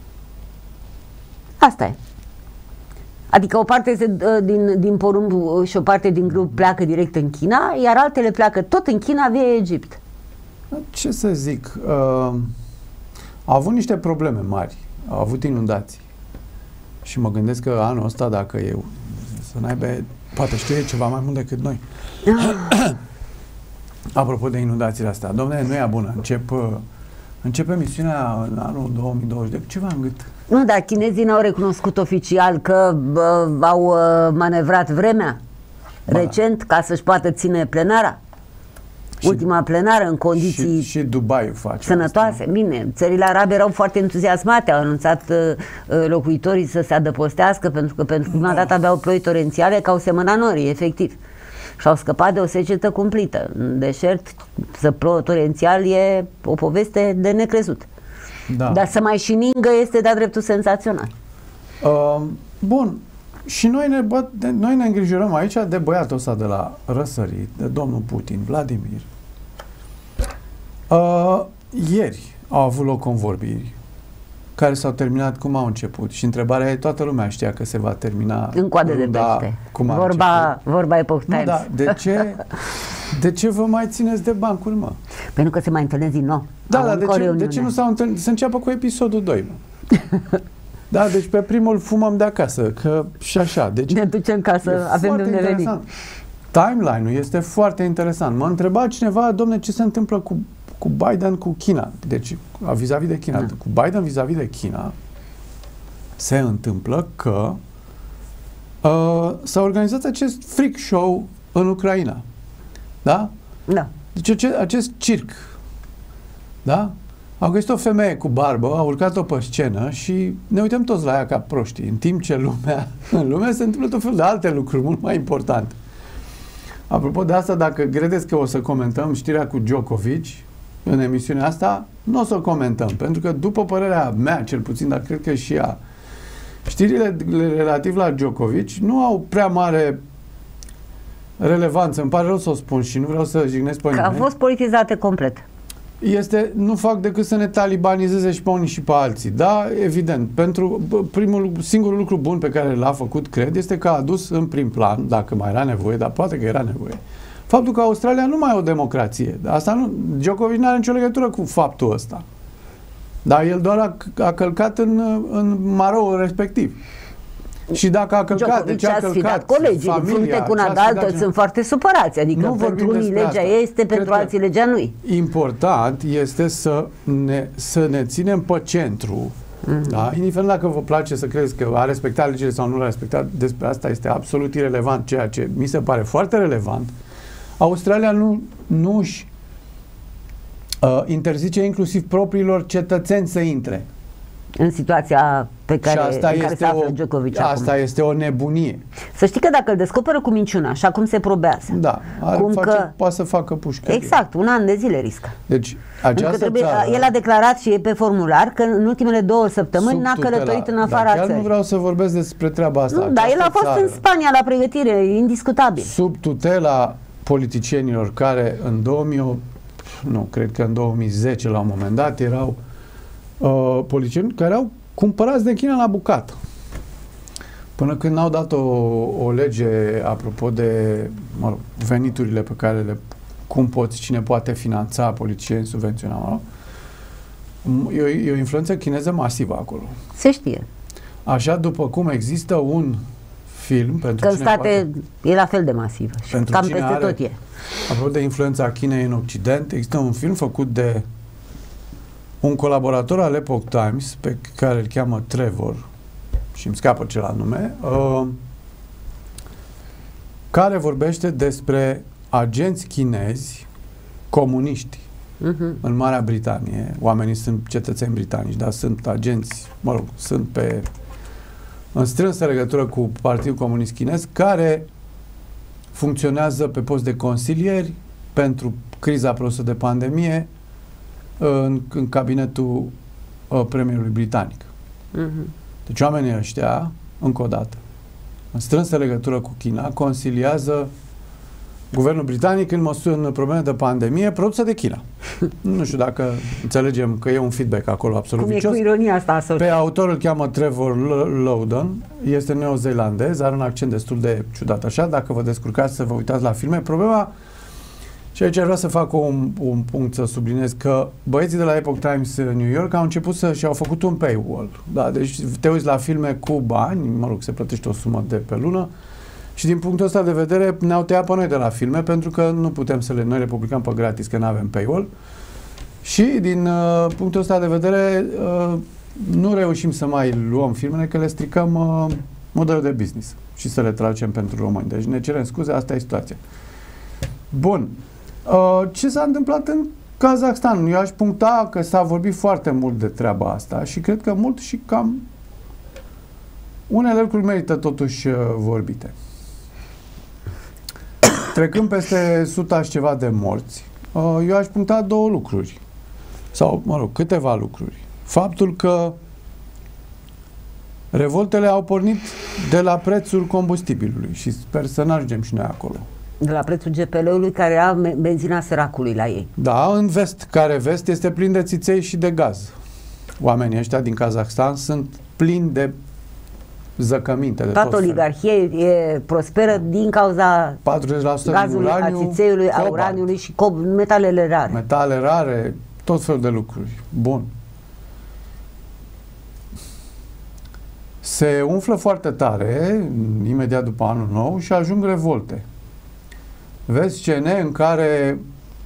[SPEAKER 1] Asta e. Adică o parte se, din, din porumb și o parte din grâu pleacă direct în China, iar altele pleacă tot în China via Egipt.
[SPEAKER 2] Ce să zic? Uh, au avut niște probleme mari. Au avut inundații. Și mă gândesc că anul ăsta, dacă eu să n-aibă, poate știe ceva mai mult decât noi. Apropo de inundațiile astea, domnule, nu e bună. Încep, începe misiunea în anul două mii douăzeci. De ceva în gât.
[SPEAKER 1] Nu, dar chinezii n-au recunoscut oficial că bă, au uh, manevrat vremea ba, recent ca să-și poată ține plenara. Și, ultima plenară în condiții
[SPEAKER 2] și, și Dubai face
[SPEAKER 1] sănătoase.
[SPEAKER 2] Asta.
[SPEAKER 1] Bine, țările arabe erau foarte entuziasmate, au anunțat uh, locuitorii să se adăpostească pentru că pentru prima dată aveau ploi torențiale ca au semăna norii, efectiv. Și au scăpat de o secetă cumplită. În deșert, să plouă torențial e o poveste de necrezut. Da. Dar să mai și ningă este de-a dreptul senzațional.
[SPEAKER 2] Uh, bun. Și noi ne, bă, de, noi ne îngrijorăm aici de băiatul ăsta de la răsărit, de domnul Putin, Vladimir. Uh, ieri au avut loc convorbiri care s-au terminat cum au început. Și întrebarea e, toată lumea știa că se va termina
[SPEAKER 1] în coadă de pește. Vorba, vorba Epoch Times.
[SPEAKER 2] Da, de ce, de ce vă mai țineți de bancuri, mă?
[SPEAKER 1] Pentru că se mai întâlnesc din nou.
[SPEAKER 2] Da, dar de ce, de ce nu s-au întâlnit? Să înceapă cu episodul doi, mă. Da, deci pe primul fumăm de acasă, că și așa. Deci
[SPEAKER 1] ne ducem casă, avem de unde veni.
[SPEAKER 2] Timeline-ul este foarte interesant. Mă întreba cineva, domne, ce se întâmplă cu, cu Biden cu China? Deci, vis-a-vis de China. Da. Cu Biden vis-a-vis de China se întâmplă că uh, s-a organizat acest freak show în Ucraina. Da?
[SPEAKER 1] Da.
[SPEAKER 2] Deci acest, acest circ. Da? Au găsit o femeie cu barbă, au urcat-o pe scenă și ne uităm toți la ea ca proști, în timp ce lumea, în lumea se întâmplă tot felul de alte lucruri mult mai importante. Apropo de asta, dacă credeți că o să comentăm știrea cu Djokovic în emisiunea asta, nu o să o comentăm, pentru că după părerea mea, cel puțin, dar cred că și ea, știrile relativ la Djokovic nu au prea mare relevanță. Îmi pare rău să o spun și nu vreau să jignesc pe nimeni.
[SPEAKER 1] Că au fost politizate complet.
[SPEAKER 2] Este, nu fac decât să ne talibanizeze și pe unii și pe alții. Da, evident. Pentru primul, singurul lucru bun pe care l-a făcut, cred, este că a adus în prim plan, dacă mai era nevoie, dar poate că era nevoie, faptul că Australia nu mai e o democrație. Asta nu, Djokovic nu are nicio legătură cu faptul ăsta. Dar el doar a, a călcat în, în maroul respectiv. Și dacă a călcat,
[SPEAKER 1] Djokovic
[SPEAKER 2] de ce a călcat
[SPEAKER 1] colegii, familia, frunte cu Nadal, toți sunt foarte supărați. Adică nu pentru unii legea asta. Este, pentru Cred alții legea nu-i.
[SPEAKER 2] Important este să ne, să ne ținem pe centru. Mm-hmm. Da? Indiferent dacă vă place să crezi că a respectat legile sau nu a respectat, despre asta este absolut irelevant. Ceea ce mi se pare foarte relevant, Australia nu, nu își uh, interzice inclusiv propriilor cetățeni să intre.
[SPEAKER 1] În situația pe care,
[SPEAKER 2] asta
[SPEAKER 1] în care se află Djokovic acum.
[SPEAKER 2] Asta este o nebunie.
[SPEAKER 1] Să știi că dacă îl descoperă cu minciuna, așa cum se probează,
[SPEAKER 2] da, ar cum face, că, poate să facă pușcărie.
[SPEAKER 1] Exact, un an de zile riscă.
[SPEAKER 2] Deci, această
[SPEAKER 1] trebuie,
[SPEAKER 2] țară,
[SPEAKER 1] el a declarat și e pe formular că în ultimele două săptămâni n-a călătorit în afara
[SPEAKER 2] țării.
[SPEAKER 1] țării.
[SPEAKER 2] Nu vreau să vorbesc despre treaba asta.
[SPEAKER 1] Nu, dar el a fost țară, în Spania la pregătire, indiscutabil.
[SPEAKER 2] Sub tutela politicienilor care în două mii opt, nu, cred că în două mii zece la un moment dat erau uh, politicieni care au cumpărați de China la bucată. Până când n-au dat o, o lege apropo de, mă rog, veniturile pe care le, cum poți, cine poate finanța politicieni, subvenționa, mă rog, e o, e o influență chineză masivă acolo.
[SPEAKER 1] Se știe.
[SPEAKER 2] Așa, după cum există un film pentru
[SPEAKER 1] că în
[SPEAKER 2] cine
[SPEAKER 1] state
[SPEAKER 2] poate,
[SPEAKER 1] e la fel de masivă și
[SPEAKER 2] pentru
[SPEAKER 1] cam
[SPEAKER 2] cine
[SPEAKER 1] peste
[SPEAKER 2] are,
[SPEAKER 1] tot e.
[SPEAKER 2] apropo de influența Chinei în Occident, există un film făcut de un colaborator al Epoch Times pe care îl cheamă Trevor și îmi scapă celălalt nume, uh, care vorbește despre agenți chinezi comuniști uh-huh. în Marea Britanie. Oamenii sunt cetățeni britanici, dar sunt agenți, mă rog, sunt pe în strânsă legătură cu Partidul Comunist Chinez, care funcționează pe post de consilieri pentru criza produsă de pandemie în, în cabinetul uh, premierului britanic. Uh-huh. Deci oamenii ăștia, încă o dată, în strânsă legătură cu China, consiliază guvernul britanic în măsură, în probleme de pandemie produsă de China. Nu știu dacă înțelegem că e un feedback acolo absolut
[SPEAKER 1] Cum
[SPEAKER 2] vicios.
[SPEAKER 1] e cu ironia asta asociată?
[SPEAKER 2] Pe autor îl cheamă Trevor Loudon, este neozeelandez, are un accent destul de ciudat așa, dacă vă descurcați să vă uitați la filme. Problema, și aici vreau să fac un, un punct să subliniez, că băieții de la Epoch Times New York au început să și-au făcut un paywall. Da, deci te uiți la filme cu bani, mă rog, se plătește o sumă de pe lună, și din punctul ăsta de vedere ne-au tăiat pe noi de la filme, pentru că nu putem să le, noi le publicăm pe gratis, că nu avem paywall. Și din uh, punctul ăsta de vedere uh, nu reușim să mai luăm filmele, că le stricăm uh, modelul de business și să le tragem pentru români. Deci ne cerem scuze, asta e situația. Bun. Uh, ce s-a întâmplat în Kazakhstan? Eu aș puncta că s-a vorbit foarte mult de treaba asta și cred că mult și cam unele lucruri merită totuși uh, vorbite. Trecând peste suta și ceva de morți, uh, eu aș puncta două lucruri. Sau, mă rog, câteva lucruri. Faptul că revoltele au pornit de la prețul combustibilului și sper să n-ajungem și noi acolo.
[SPEAKER 1] De la prețul G P L-ului care a benzina săracului la ei.
[SPEAKER 2] Da, în vest, care vest este plin de țiței și de gaz. Oamenii ăștia din Kazakhstan sunt plini de zăcăminte. De
[SPEAKER 1] Toată oligarhie e prosperă din cauza
[SPEAKER 2] patruzeci la sută
[SPEAKER 1] gazului,
[SPEAKER 2] uraniu,
[SPEAKER 1] a țițeiului, a
[SPEAKER 2] cobalt,
[SPEAKER 1] uraniului și metalele rare.
[SPEAKER 2] Metale rare, tot felul de lucruri. Bun. Se umflă foarte tare, imediat după anul nou, și ajung revolte. Vezi scene în care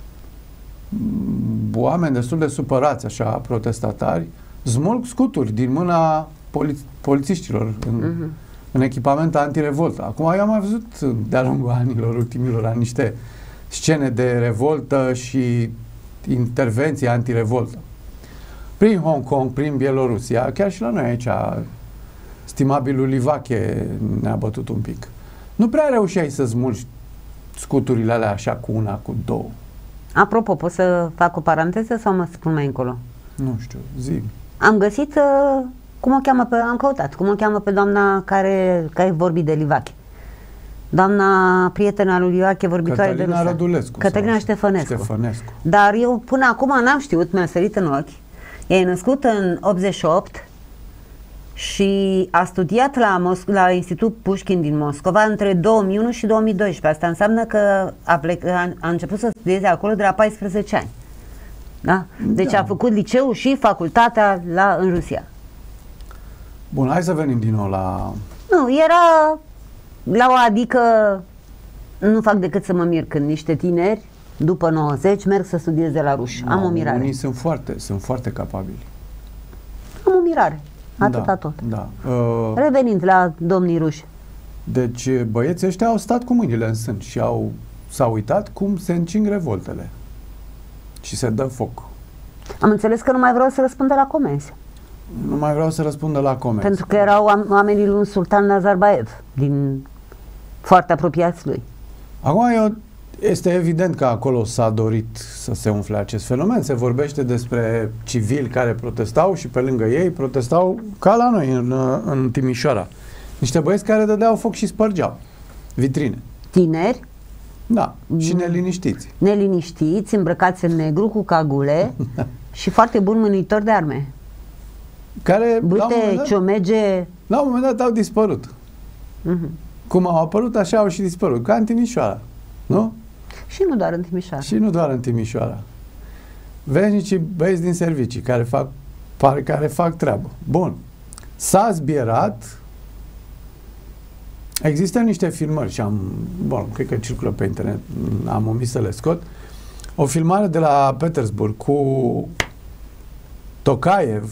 [SPEAKER 2] oameni destul de supărați, așa, protestatari, smulg scuturi din mâna poli- polițiștilor în, uh-huh. în echipament antirevoltă. Acum eu am mai văzut de-a lungul anilor, ultimilor ani, niște scene de revoltă și intervenții antirevoltă. Prin Hong Kong, prin Bielorusia, chiar și la noi aici, stimabilul Livache ne-a bătut un pic. Nu prea reușeai să smulgi scuturile alea așa cu una, cu două.
[SPEAKER 1] Apropo, pot să fac o paranteză sau mă spun mai încolo?
[SPEAKER 2] Nu știu, zi.
[SPEAKER 1] Am găsit, uh, cum o cheamă pe, am căutat, cum o cheamă pe doamna care, care vorbi de Livache. Doamna prietena lui Livache, vorbitoare
[SPEAKER 2] Cătălina
[SPEAKER 1] de rusă.
[SPEAKER 2] Rădulescu.
[SPEAKER 1] Cătălina Ștefănescu.
[SPEAKER 2] Ștefănescu.
[SPEAKER 1] Dar eu până acum n-am știut, mi-a sărit în ochi. Ea e născută în optzeci și opt și a studiat la, Mos- la Institut Pușkin din Moscova între două mii unu și două mii doisprezece. Asta înseamnă că a, plec, a, a început să studieze acolo de la paisprezece ani. Da? Deci da. A făcut liceu și facultatea la, în Rusia.
[SPEAKER 2] Bun, hai să venim din nou la...
[SPEAKER 1] Nu, era la o adică nu fac decât să mă mir când niște tineri după nouăzeci merg să studieze la ruși. No, am o mirare.
[SPEAKER 2] Unii sunt foarte, sunt foarte capabili.
[SPEAKER 1] Am o mirare. Atâta
[SPEAKER 2] da,
[SPEAKER 1] tot.
[SPEAKER 2] Da. Uh,
[SPEAKER 1] Revenind la domnii ruși.
[SPEAKER 2] Deci băieții ăștia au stat cu mâinile în sân și au, s-au uitat cum se încing revoltele. Și se dă foc.
[SPEAKER 1] Am înțeles că nu mai vreau să răspundă la comenzi.
[SPEAKER 2] Nu mai vreau să răspundă la comenzi.
[SPEAKER 1] Pentru că erau oamenii lui Sultan Nazarbayev, din foarte apropiați lui.
[SPEAKER 2] Acum eu, este evident că acolo s-a dorit să se umfle acest fenomen. Se vorbește despre civili care protestau și pe lângă ei protestau ca la noi în, în Timișoara. Niște băieți care dădeau foc și spărgeau vitrine.
[SPEAKER 1] Tineri.
[SPEAKER 2] Da, și neliniștiți.
[SPEAKER 1] Neliniștiți, îmbrăcați în negru, cu cagule și foarte buni mânuitori de arme.
[SPEAKER 2] Care,
[SPEAKER 1] Bâte,
[SPEAKER 2] la un moment dat,
[SPEAKER 1] ciomege...
[SPEAKER 2] la un moment dat au dispărut.
[SPEAKER 1] Uh-huh.
[SPEAKER 2] Cum au apărut, așa au și dispărut, ca în Timișoara, nu?
[SPEAKER 1] Și nu doar în Timișoara.
[SPEAKER 2] Și nu doar în Timișoara. Veșnicii băieți din servicii care fac, care fac treabă. Bun. S-a zbierat. Există niște filmări și am, bun, cred că circulă pe internet, am omis să le scot. O filmare de la Petersburg cu Tokayev,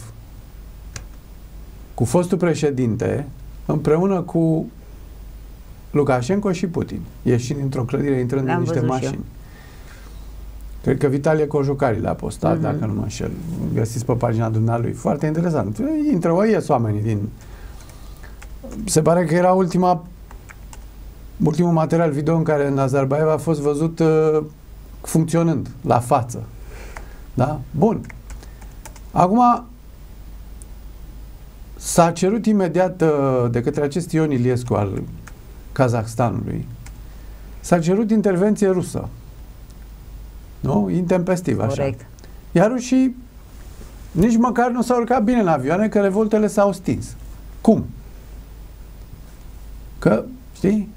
[SPEAKER 2] cu fostul președinte, împreună cu Lukashenko și Putin, ieșind dintr-o clădire, intrând în niște mașini. Cred că Vitalie Cojucari le-a postat, uh-huh. dacă nu mă înșel. Găsiți pe pagina dumnealui. Foarte interesant. Intră, o ies oamenii din... Se pare că era ultima ultimul material video în care Nazarbayev a fost văzut uh, funcționând, la față. Da? Bun. Acum s-a cerut imediat uh, de către acest Ion Iliescu al Kazahstanului, s-a cerut intervenție rusă. Nu? Intempestiv, așa.
[SPEAKER 1] Corect.
[SPEAKER 2] Iar rușii nici măcar nu s-au urcat bine în avioane, că revoltele s-au stins. Cum? Că, știi?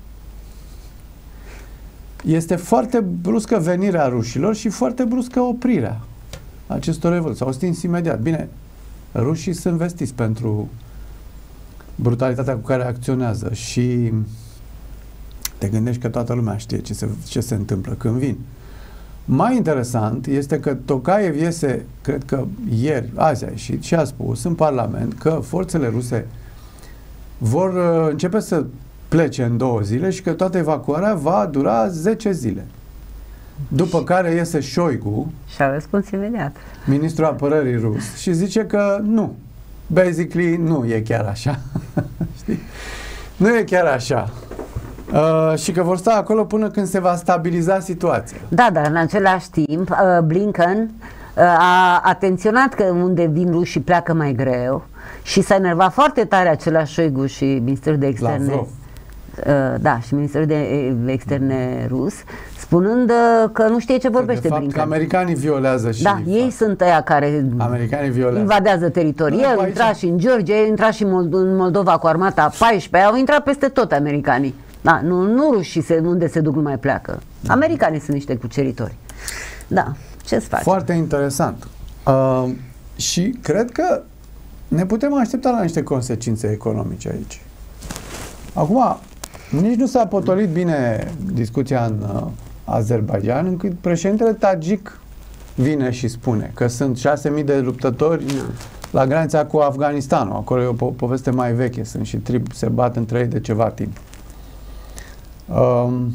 [SPEAKER 2] Este foarte bruscă venirea rușilor și foarte bruscă oprirea acestor revolte. S-au stins imediat. Bine, rușii sunt vestiți pentru brutalitatea cu care acționează și te gândești că toată lumea știe ce se, ce se întâmplă când vin. Mai interesant este că Tokayev iese, cred că ieri, azi a ieșit și a spus în Parlament că forțele ruse vor uh, începe să plece în două zile și că toată evacuarea va dura zece zile. După care iese Șoigu,
[SPEAKER 1] și-a răspuns imediat,
[SPEAKER 2] ministrul apărării rus, și zice că nu. Basically, nu e chiar așa. Știi? Nu e chiar așa. Uh, și că vor sta acolo până când se va stabiliza situația.
[SPEAKER 1] Da, dar în același timp uh, Blinken uh, a atenționat că unde vin rușii pleacă mai greu și s-a enervat foarte tare același Șoigu și Ministerul de Externe. Uh, da, și Ministerul de Externe rus, spunând uh, că nu știe ce vorbește
[SPEAKER 2] de fapt,
[SPEAKER 1] Blinken.
[SPEAKER 2] Că americanii violează și...
[SPEAKER 1] Da, ei fapt. sunt aia care
[SPEAKER 2] americanii violează.
[SPEAKER 1] Invadează teritoriul. El intra și în Georgia, intra și în Moldova cu armata paisprezece, au intrat peste tot americanii. Da, nu, nu rușii se, unde se duc nu mai pleacă. Da. Americanii sunt niște cuceritori. Da, ce-ți faci?
[SPEAKER 2] Foarte interesant. Uh, și cred că ne putem aștepta la niște consecințe economice aici. Acum, nici nu s-a potolit bine discuția în uh, Azerbaidjan, încât președintele Tajik vine și spune că sunt șase mii de luptători no. la granița cu Afganistanul. Acolo e o po- poveste mai veche, sunt și trib, se bat între ei de ceva timp. Um,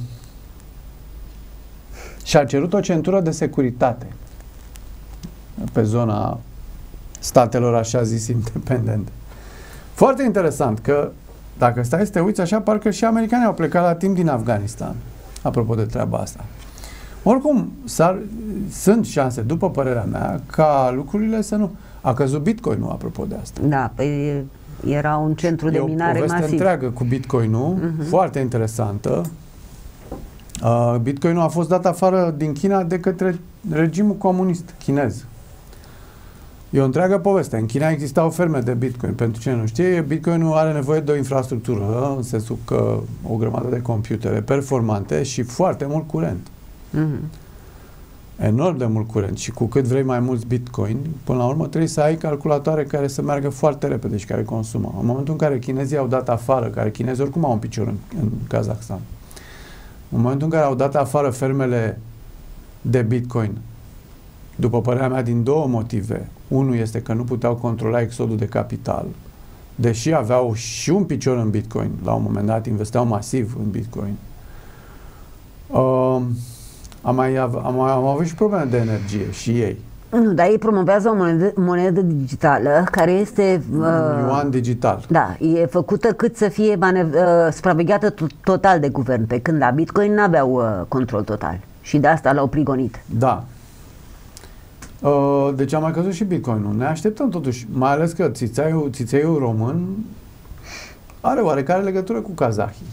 [SPEAKER 2] și-a cerut o centură de securitate pe zona statelor așa zis independente. Foarte interesant că dacă stai să te uiți așa, parcă și americanii au plecat la timp din Afganistan, apropo de treaba asta. Oricum, s-ar, sunt șanse, după părerea mea, ca lucrurile să nu... A căzut Bitcoin-ul, apropo de asta.
[SPEAKER 1] Da, păi era un centru de minare masiv. E o poveste
[SPEAKER 2] întreagă cu Bitcoin-ul, uh-huh. foarte interesantă. Uh, Bitcoin-ul a fost dat afară din China de către regimul comunist chinez. E o întreagă poveste. În China existau ferme de Bitcoin. Pentru cine nu știe, Bitcoin-ul are nevoie de o infrastructură, în sensul că o grămadă de computere performante și foarte mult curent. Uh-huh. Enorm de mult curent. Și cu cât vrei mai mulți Bitcoin, până la urmă trebuie să ai calculatoare care să meargă foarte repede și care consumă. În momentul în care chinezii au dat afară, care chinezii oricum au un picior în, în Kazakhstan, în momentul în care au dat afară fermele de Bitcoin, după părerea mea, din două motive. Unul este că nu puteau controla exodul de capital, deși aveau și un picior în Bitcoin, la un moment dat investeau masiv în Bitcoin. Uh, am, mai av- am, am avut și probleme de energie și ei.
[SPEAKER 1] Nu, dar ei promovează o monedă, monedă digitală care este... Uh,
[SPEAKER 2] yuan digital.
[SPEAKER 1] Da, e făcută cât să fie manev- uh, supravegheată t- total de guvern, pe când la Bitcoin n-aveau uh, control total. Și de asta l-au prigonit.
[SPEAKER 2] Da. Uh, deci a mai căzut și Bitcoin-ul. Ne așteptăm totuși, mai ales că țițeiul, țițeiul român are oarecare legătură cu kazahii,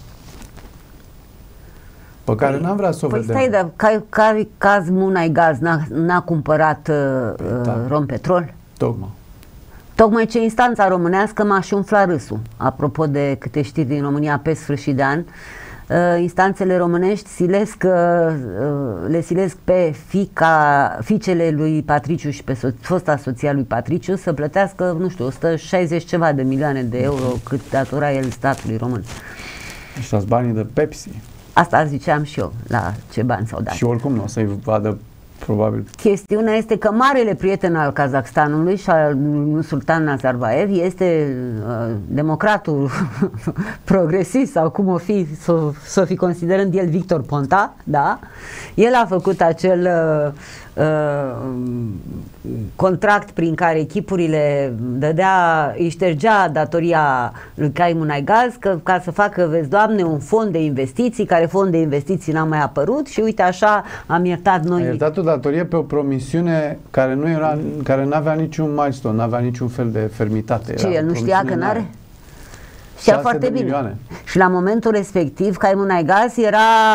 [SPEAKER 2] pe care păi, n-am vrea să o
[SPEAKER 1] păi
[SPEAKER 2] vedem.
[SPEAKER 1] Păi stai, dar care caz Munai Gaz n-a, n-a cumpărat uh,
[SPEAKER 2] da.
[SPEAKER 1] Rompetrol?
[SPEAKER 2] Tocmai.
[SPEAKER 1] Tocmai ce instanța românească m-a și umflat râsul. Apropo de câte știri din România pe sfârșit de an, uh, instanțele românești silesc, uh, le silesc pe fica, fiicele lui Patriciu și pe so- fosta soția lui Patriciu să plătească, nu știu, o sută șaizeci ceva de milioane de euro cât datora el statului român.
[SPEAKER 2] Ăștia-s banii de Pepsi.
[SPEAKER 1] Asta ziceam și eu, la ce bani s-au dat.
[SPEAKER 2] Și oricum nu o să-i vadă, probabil.
[SPEAKER 1] Chestiunea este că marele prieten al Kazakhstanului și al lui Sultan Nazarbayev este uh, democratul progresist sau cum o fi, să s-o fi considerând el, Victor Ponta, da? El a făcut acel uh, uh, contract prin care echipurile dădea, îi ștergea datoria lui Caimunai-Gaz că, ca să facă, vezi Doamne, un fond de investiții, care fond de investiții n-a mai apărut și uite așa am iertat noi.
[SPEAKER 2] A iertat o datorie pe o promisiune care nu era, care n-avea niciun milestone, n-avea niciun fel de fermitate.
[SPEAKER 1] Ce,
[SPEAKER 2] era
[SPEAKER 1] el nu știa că n-are? Știa foarte bine.
[SPEAKER 2] Milioane.
[SPEAKER 1] Și la momentul respectiv, Caimunai-Gaz era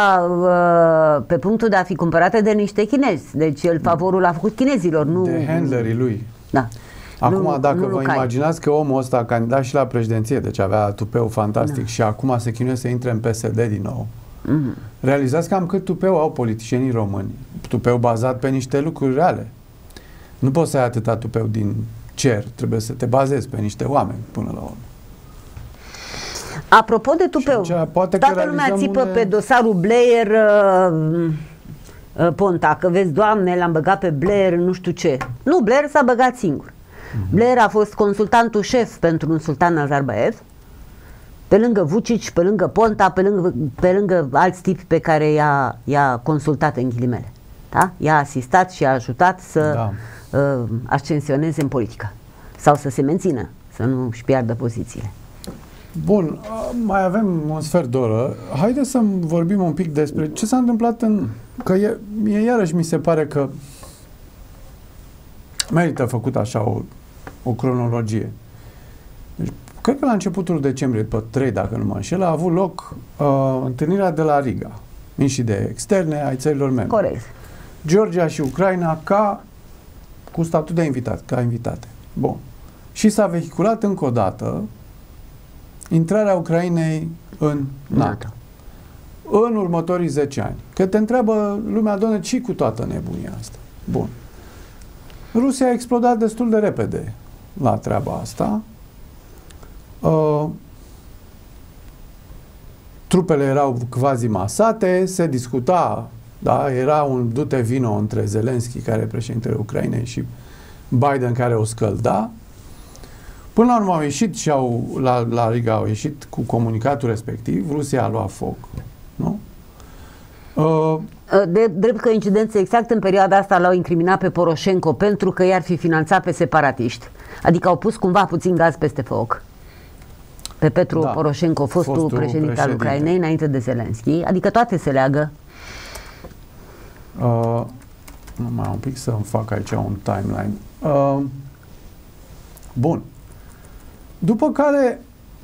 [SPEAKER 1] uh, pe punctul de a fi cumpărată de niște chinezi. Deci el favorul a făcut chinezilor, nu...
[SPEAKER 2] De handlerii lui.
[SPEAKER 1] Da.
[SPEAKER 2] Acum,
[SPEAKER 1] nu,
[SPEAKER 2] dacă
[SPEAKER 1] nu
[SPEAKER 2] vă imaginați că omul ăsta a candidat și la președinție, deci avea tupeu fantastic, da, și acum se chinuie să intre în P S D din nou, mm-hmm. realizați cam cât tupeu au politicienii români. Tupeu bazat pe niște lucruri reale. Nu poți să ai atâta tupeu din cer, trebuie să te bazezi pe niște oameni până la urmă.
[SPEAKER 1] Apropo de tupeu,
[SPEAKER 2] cea, poate
[SPEAKER 1] toată lumea țipă
[SPEAKER 2] unde...
[SPEAKER 1] pe dosarul Blair uh, uh, Ponta, că vezi, Doamne, l-am băgat pe Blair, nu știu ce. Nu, Blair s-a băgat singur. Mm-hmm. Blair a fost consultantul șef pentru un Sultan Nazarbayev, pe lângă Vucic, pe lângă Ponta, pe lângă, pe lângă alți tipi pe care i-a, i-a consultat în ghilimele. Da? I-a asistat și a ajutat să
[SPEAKER 2] da.
[SPEAKER 1] uh, ascensioneze în politică sau să se mențină, să nu își piardă pozițiile.
[SPEAKER 2] Bun, mai avem un sfert de oră. Haideți să vorbim un pic despre ce s-a întâmplat în... Că e, mie iarăși mi se pare că merită făcut așa o, o cronologie. Deci, cred că la începutul decembrie, pe trei, dacă nu mă înșel, a avut loc uh, întâlnirea de la Riga. Miniștrii de externe ai țărilor membre.
[SPEAKER 1] Corect.
[SPEAKER 2] Georgia și Ucraina ca cu statut de invitat, ca invitate. Bun. Și s-a vehiculat încă o dată intrarea Ucrainei în NATO. În următorii zece ani. Că te întreabă lumea, doamne, ce cu toată nebunia asta? Bun. Rusia a explodat destul de repede la treaba asta. Uh, trupele erau quasi masate, se discuta, da, era un dute vino între Zelenski, care e președintele Ucrainei, și Biden, care o scălda. Până la urmă au ieșit și au, la, la Riga au ieșit cu comunicatul respectiv, Rusia a luat foc. Nu? Uh,
[SPEAKER 1] De drept coincidență, exact în perioada asta l-au incriminat pe Poroșenko pentru că i-ar fi finanțat pe separatiști. Adică au pus cumva puțin gaz peste foc pe Petru da, Poroșenko, fostul, fostul președinte, președinte al Ucrainei, înainte de Zelenski. Adică toate se leagă.
[SPEAKER 2] Uh, numai un pic să-mi fac aici un timeline. Uh, bun. După care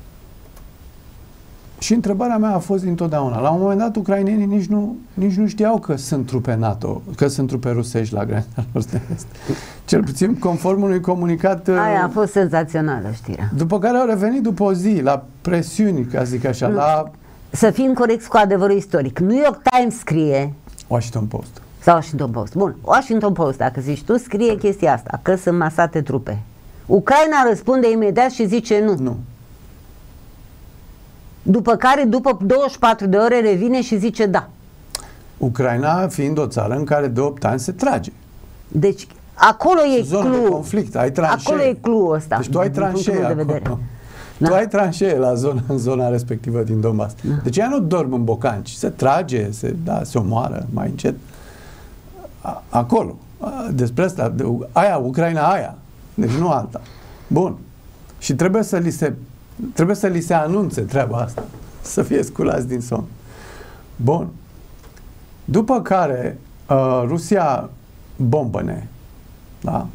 [SPEAKER 2] și întrebarea mea a fost dintotdeauna. La un moment dat, ucrainenii nici nu, nici nu știau că sunt trupe NATO, că sunt trupe rusești la granița lor de est. Cel puțin conform unui comunicat...
[SPEAKER 1] Aia a fost senzațională știrea.
[SPEAKER 2] După care au revenit după o zi, la presiuni, ca zic așa, nu. la...
[SPEAKER 1] Să fim corecți cu adevărul istoric. New York Times scrie...
[SPEAKER 2] Washington Post.
[SPEAKER 1] Sau Washington Post. Bun, Washington Post, dacă zici tu, scrie chestia asta, că sunt masate trupe. Ucraina răspunde imediat și zice nu.
[SPEAKER 2] Nu.
[SPEAKER 1] După care, după douăzeci și patru de ore, revine și zice da.
[SPEAKER 2] Ucraina fiind o țară în care de opt ani se trage.
[SPEAKER 1] Deci, acolo e
[SPEAKER 2] zonă
[SPEAKER 1] clu.
[SPEAKER 2] de conflict, ai tranșee.
[SPEAKER 1] Acolo e clu ăsta.
[SPEAKER 2] Deci tu ai tranșee acolo. De da. Tu ai tranșee la zona, în zona respectivă din Donbass. Da. Deci ea nu dorm în bocanci. Se trage, se, da, se omoară mai încet. A, acolo. A, despre asta. De, aia, Ucraina aia. Deci nu alta. Bun. Și trebuie să li se trebuie să li se anunțe treaba asta. Să fie sculați din somn. Bun. După care uh, Rusia bombăne. Da?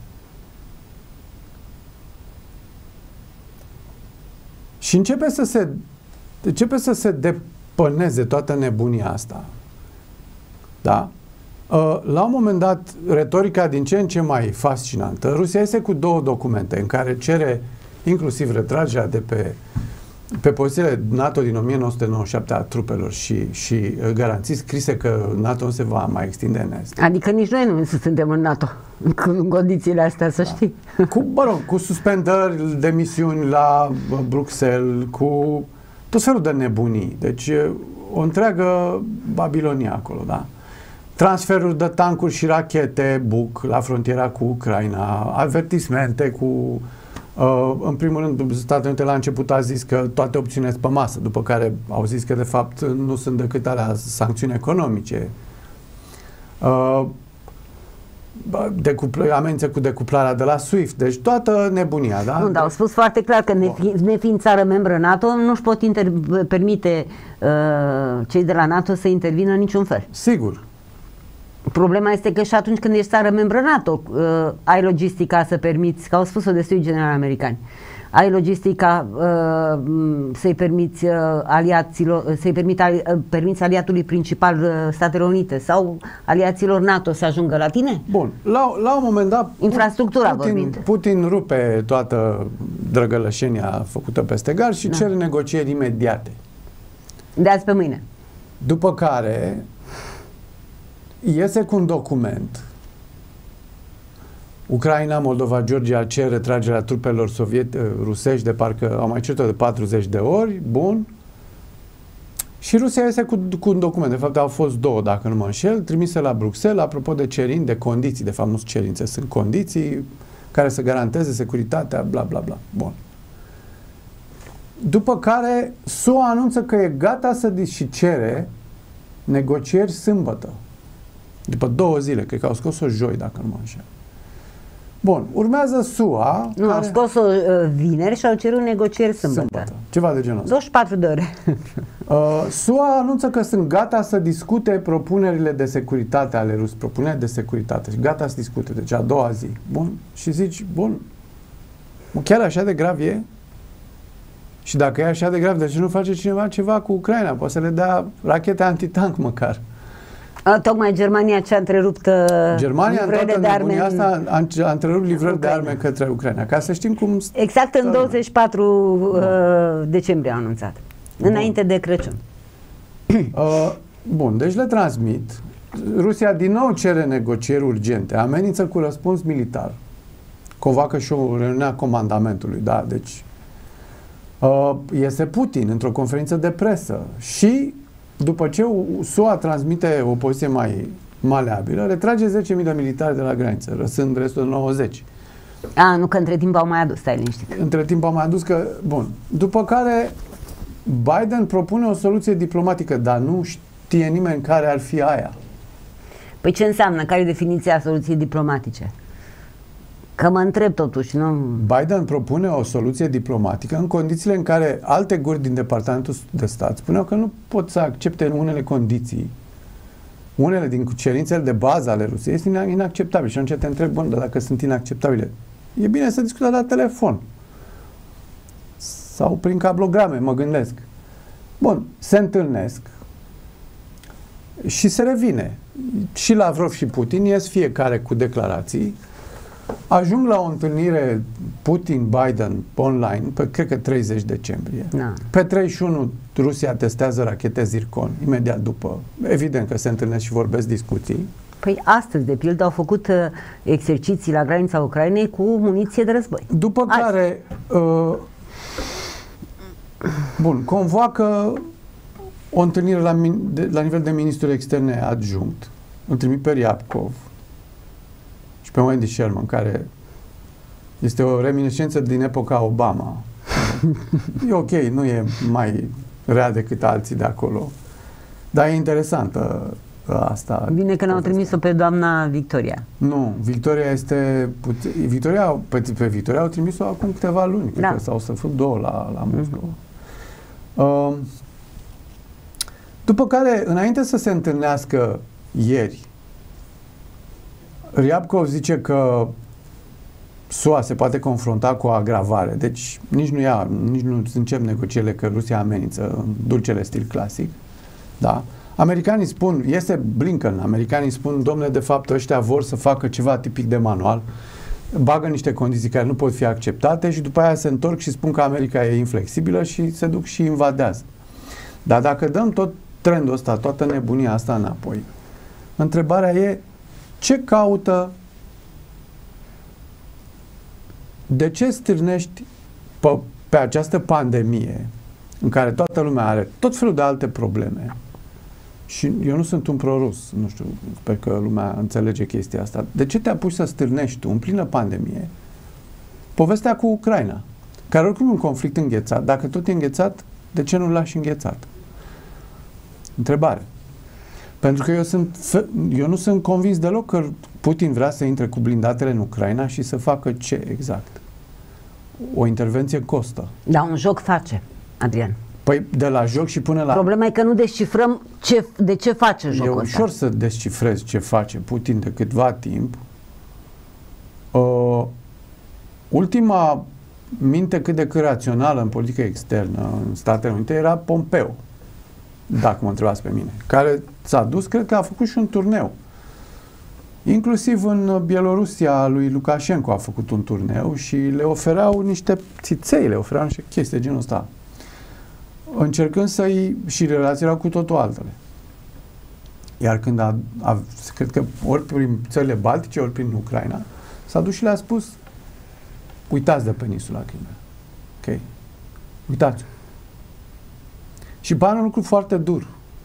[SPEAKER 2] Și începe să se începe să se depăneze toată nebunia asta. Da? La un moment dat, retorica din ce în ce mai fascinantă, Rusia iese cu două documente în care cere inclusiv retragerea de pe, pe pozițiile NATO din o mie nouă sute nouăzeci și șapte a trupelor și, și garanții scrise că NATO nu se va mai extinde în Est.
[SPEAKER 1] Adică nici noi nu suntem în NATO în condițiile astea, să
[SPEAKER 2] da.
[SPEAKER 1] știi.
[SPEAKER 2] Cu, mă rog, cu suspendări de misiuni la Bruxelles, cu tot felul de nebunii. Deci o întreagă Babilonia acolo, da? Transferuri de tancuri și rachete Buk la frontiera cu Ucraina, avertismente cu... Uh, în primul rând, Statele Unite la început a zis că toate opțiunile sunt pe masă, după care au zis că de fapt nu sunt decât alea sancțiuni economice. Uh, decupl- amenință cu decuplarea de la SWIFT, deci toată nebunia, da?
[SPEAKER 1] Nu, dar au spus foarte clar că nefi- nefiind țară membră NATO, nu-și pot inter- permite uh, cei de la NATO să intervină în niciun fel.
[SPEAKER 2] Sigur.
[SPEAKER 1] Problema este că și atunci când ești țară membră NATO, uh, ai logistica să permiți, că au spus-o destui generali americani, ai logistica uh, să-i permiți uh, aliaților, să-i permit ali, uh, permiți aliatului principal uh, Statele Unite sau aliaților NATO să ajungă la tine?
[SPEAKER 2] Bun. La, la un moment dat
[SPEAKER 1] infrastructura
[SPEAKER 2] Putin,
[SPEAKER 1] vorbind.
[SPEAKER 2] Putin rupe toată drăgălășenia făcută peste gar și da. cere negocieri imediate.
[SPEAKER 1] De azi pe mâine.
[SPEAKER 2] După care iese cu un document. Ucraina, Moldova, Georgia cer retragerea trupelor soviet rusești de parcă au mai cerut de patruzeci de ori, bun. Și Rusia iese cu, cu un document, de fapt au fost două, dacă nu mă înșel, trimise la Bruxelles, apropo de cerințe, de condiții, de fapt nu sunt cerințe, sunt condiții care să garanteze securitatea, bla bla bla. Bun. După care S U A anunță că e gata să și cere negocieri sâmbătă. După două zile, cred că au scos-o joi, dacă nu mă înșel. Bun, urmează S U A...
[SPEAKER 1] Nu, care... au scos-o uh, vineri și au cerut negocieri sâmbătă. sâmbătă.
[SPEAKER 2] Ceva de genul ăsta.
[SPEAKER 1] douăzeci și patru de ore.
[SPEAKER 2] uh, S U A anunță că sunt gata să discute propunerile de securitate ale rus, propuneri de securitate. Și gata să discute, deci a doua zi. Bun, și zici, bun, chiar așa de grav e? Și dacă e așa de grav, de ce nu face cineva ceva cu Ucraina? Poate să le dea rachete antitank măcar.
[SPEAKER 1] A, tocmai Germania ce a întrerupt uh,
[SPEAKER 2] Germania în toată
[SPEAKER 1] de arme
[SPEAKER 2] asta a, a întrerupt livrări de arme către Ucraina. Ca să știm cum...
[SPEAKER 1] Exact în douăzeci și patru uh, decembrie a anunțat. Bun. Înainte de Crăciun.
[SPEAKER 2] Uh, bun, deci le transmit. Rusia din nou cere negocieri urgente. Amenință cu răspuns militar. Convoacă și o reuniune a comandamentului. Da, deci uh, iese Putin într-o conferință de presă și după ce S U A transmite o poziție mai maleabilă, retrage zece mii de militari de la graniță, răsând restul de nouăzeci.
[SPEAKER 1] A, nu, că între timp au mai adus, stai liniștit.
[SPEAKER 2] Între timp au mai adus că, bun. După care Biden propune o soluție diplomatică, dar nu știe nimeni care ar fi aia.
[SPEAKER 1] Păi ce înseamnă? Care e definiția soluției diplomatice? Că mă întreb totuși, nu?
[SPEAKER 2] Biden propune o soluție diplomatică în condițiile în care alte guri din Departamentul de Stat spuneau că nu pot să accepte în unele condiții, unele din cerințele de bază ale Rusiei, este inacceptabil. Și atunci te întreb, bun, dar dacă sunt inacceptabile, e bine să discutăm la telefon sau prin cablograme, mă gândesc. Bun, se întâlnesc și se revine. Și Lavrov și Putin ies fiecare cu declarații. Ajung la o întâlnire Putin-Biden online pe, cred că, treizeci decembrie.
[SPEAKER 1] Da.
[SPEAKER 2] Pe treizeci și unu Rusia testează rachete Zircon, imediat după. Evident că se întâlnesc și vorbesc discuții.
[SPEAKER 1] Păi astăzi, de pildă, au făcut uh, exerciții la granița Ucrainei cu muniție de război.
[SPEAKER 2] După Azi. care uh, bun, convoacă o întâlnire la, de, la nivel de ministru externe adjunct. Îl trimit pe Ryabkov și pe Wendy Sherman, care este o reminiscență din epoca Obama. E ok, nu e mai rea decât alții de acolo. Dar e interesantă asta.
[SPEAKER 1] Bine că n-au trimis-o pe doamna Victoria.
[SPEAKER 2] Nu, Victoria este... Victoria, pe, pe Victoria au trimis-o acum câteva luni. Da. Cred că s-au săfut două la, la Moscova. Mm-hmm. Uh, după care, înainte să se întâlnească ieri, Ryabkov zice că S U A se poate confrunta cu o agravare. Deci nici nu ia, nici nu încep negocierile că Rusia amenință în dulcele stil clasic. Da? Americanii spun, este Blinken, americanii spun, domnule, de fapt ăștia vor să facă ceva tipic de manual, bagă niște condiții care nu pot fi acceptate și după aia se întorc și spun că America e inflexibilă și se duc și invadează. Dar dacă dăm tot trendul ăsta, toată nebunia asta înapoi, întrebarea e ce caută, de ce stârnești pe, pe această pandemie în care toată lumea are tot felul de alte probleme și eu nu sunt un prorus, nu știu, sper că lumea înțelege chestia asta. De ce te apuci să stârnești tu în plină pandemie povestea cu Ucraina, care oricum e un conflict înghețat? Dacă tot e înghețat, de ce nu-l lași înghețat? Întrebare. Pentru că eu, sunt, eu nu sunt convins deloc că Putin vrea să intre cu blindatele în Ucraina și să facă ce exact? O intervenție costă.
[SPEAKER 1] Da, un joc face, Adrian.
[SPEAKER 2] Păi de la joc și până la...
[SPEAKER 1] Problema e că nu descifrăm ce, de ce face jocul ăsta.
[SPEAKER 2] E ușor să descifrezi ce face Putin de câtva timp. Uh, ultima minte cât de cât rațională în politică externă în Statele Unite era Pompeo, dacă mă întrebați pe mine, care s-a dus, cred că a făcut și un turneu. Inclusiv în Bielorusia lui Lukashenko a făcut un turneu și le ofereau niște țiței, le ofereau niște chestii de genul ăsta, încercând să-i... și relațiile erau cu totul altele. Iar când a, a, cred că ori prin țările Baltice, ori prin Ucraina, s-a dus și le-a spus: uitați de peninsula Crimea. Ok? Uitați. Și pare un lucru foarte dur.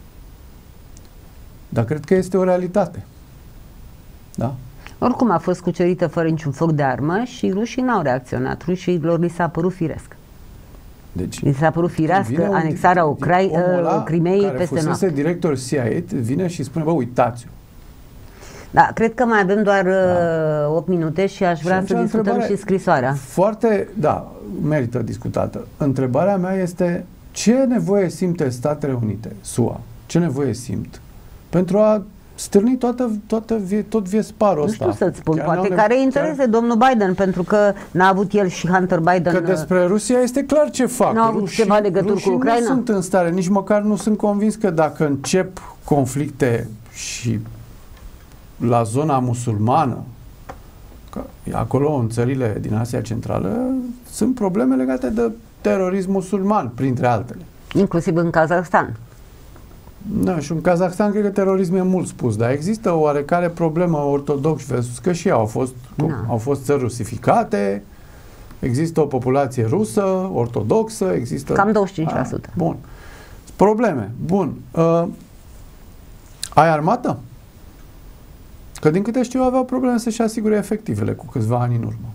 [SPEAKER 2] Dar cred că este o realitate. Da?
[SPEAKER 1] Oricum a fost cucerită fără niciun foc de armă și rușii n-au reacționat. Rușilor li s-a părut firesc.
[SPEAKER 2] Deci,
[SPEAKER 1] li s-a părut firească anexarea Ucrai, Crimeei peste noapte.
[SPEAKER 2] Director C I A vine și spune: bă, uitați-o.
[SPEAKER 1] Da, cred că mai avem doar da. opt minute și aș vrea și să discutăm și scrisoarea.
[SPEAKER 2] Foarte, da, merită discutată. Întrebarea mea este: ce nevoie simte Statele Unite, S U A, ce nevoie simt pentru a stârni toată, toată vie, tot viesparul ăsta?
[SPEAKER 1] Nu știu să-ți spun, chiar poate care interese chiar... domnul Biden, pentru că n-a avut el și Hunter Biden...
[SPEAKER 2] Că despre Rusia este clar ce fac.
[SPEAKER 1] N-a avut rușii, ceva legături cu Ucraina?
[SPEAKER 2] Nu sunt în stare, nici măcar nu sunt convins că dacă încep conflicte și la zona musulmană, că acolo în țările din Asia Centrală sunt probleme legate de terorism musulman, printre altele.
[SPEAKER 1] Inclusiv în Kazahstan.
[SPEAKER 2] Da, și în Kazahstan cred că terorism e mult spus, dar există o oarecare problemă ortodoxi versus că și ei au fost, da. au fost țări rusificate, există o populație rusă, ortodoxă, există...
[SPEAKER 1] Cam douăzeci și cinci la sută.
[SPEAKER 2] A, bun. Probleme. Bun. Uh, ai armată? Că din câte știu aveau probleme să-și asigure efectivele cu câțiva ani în urmă.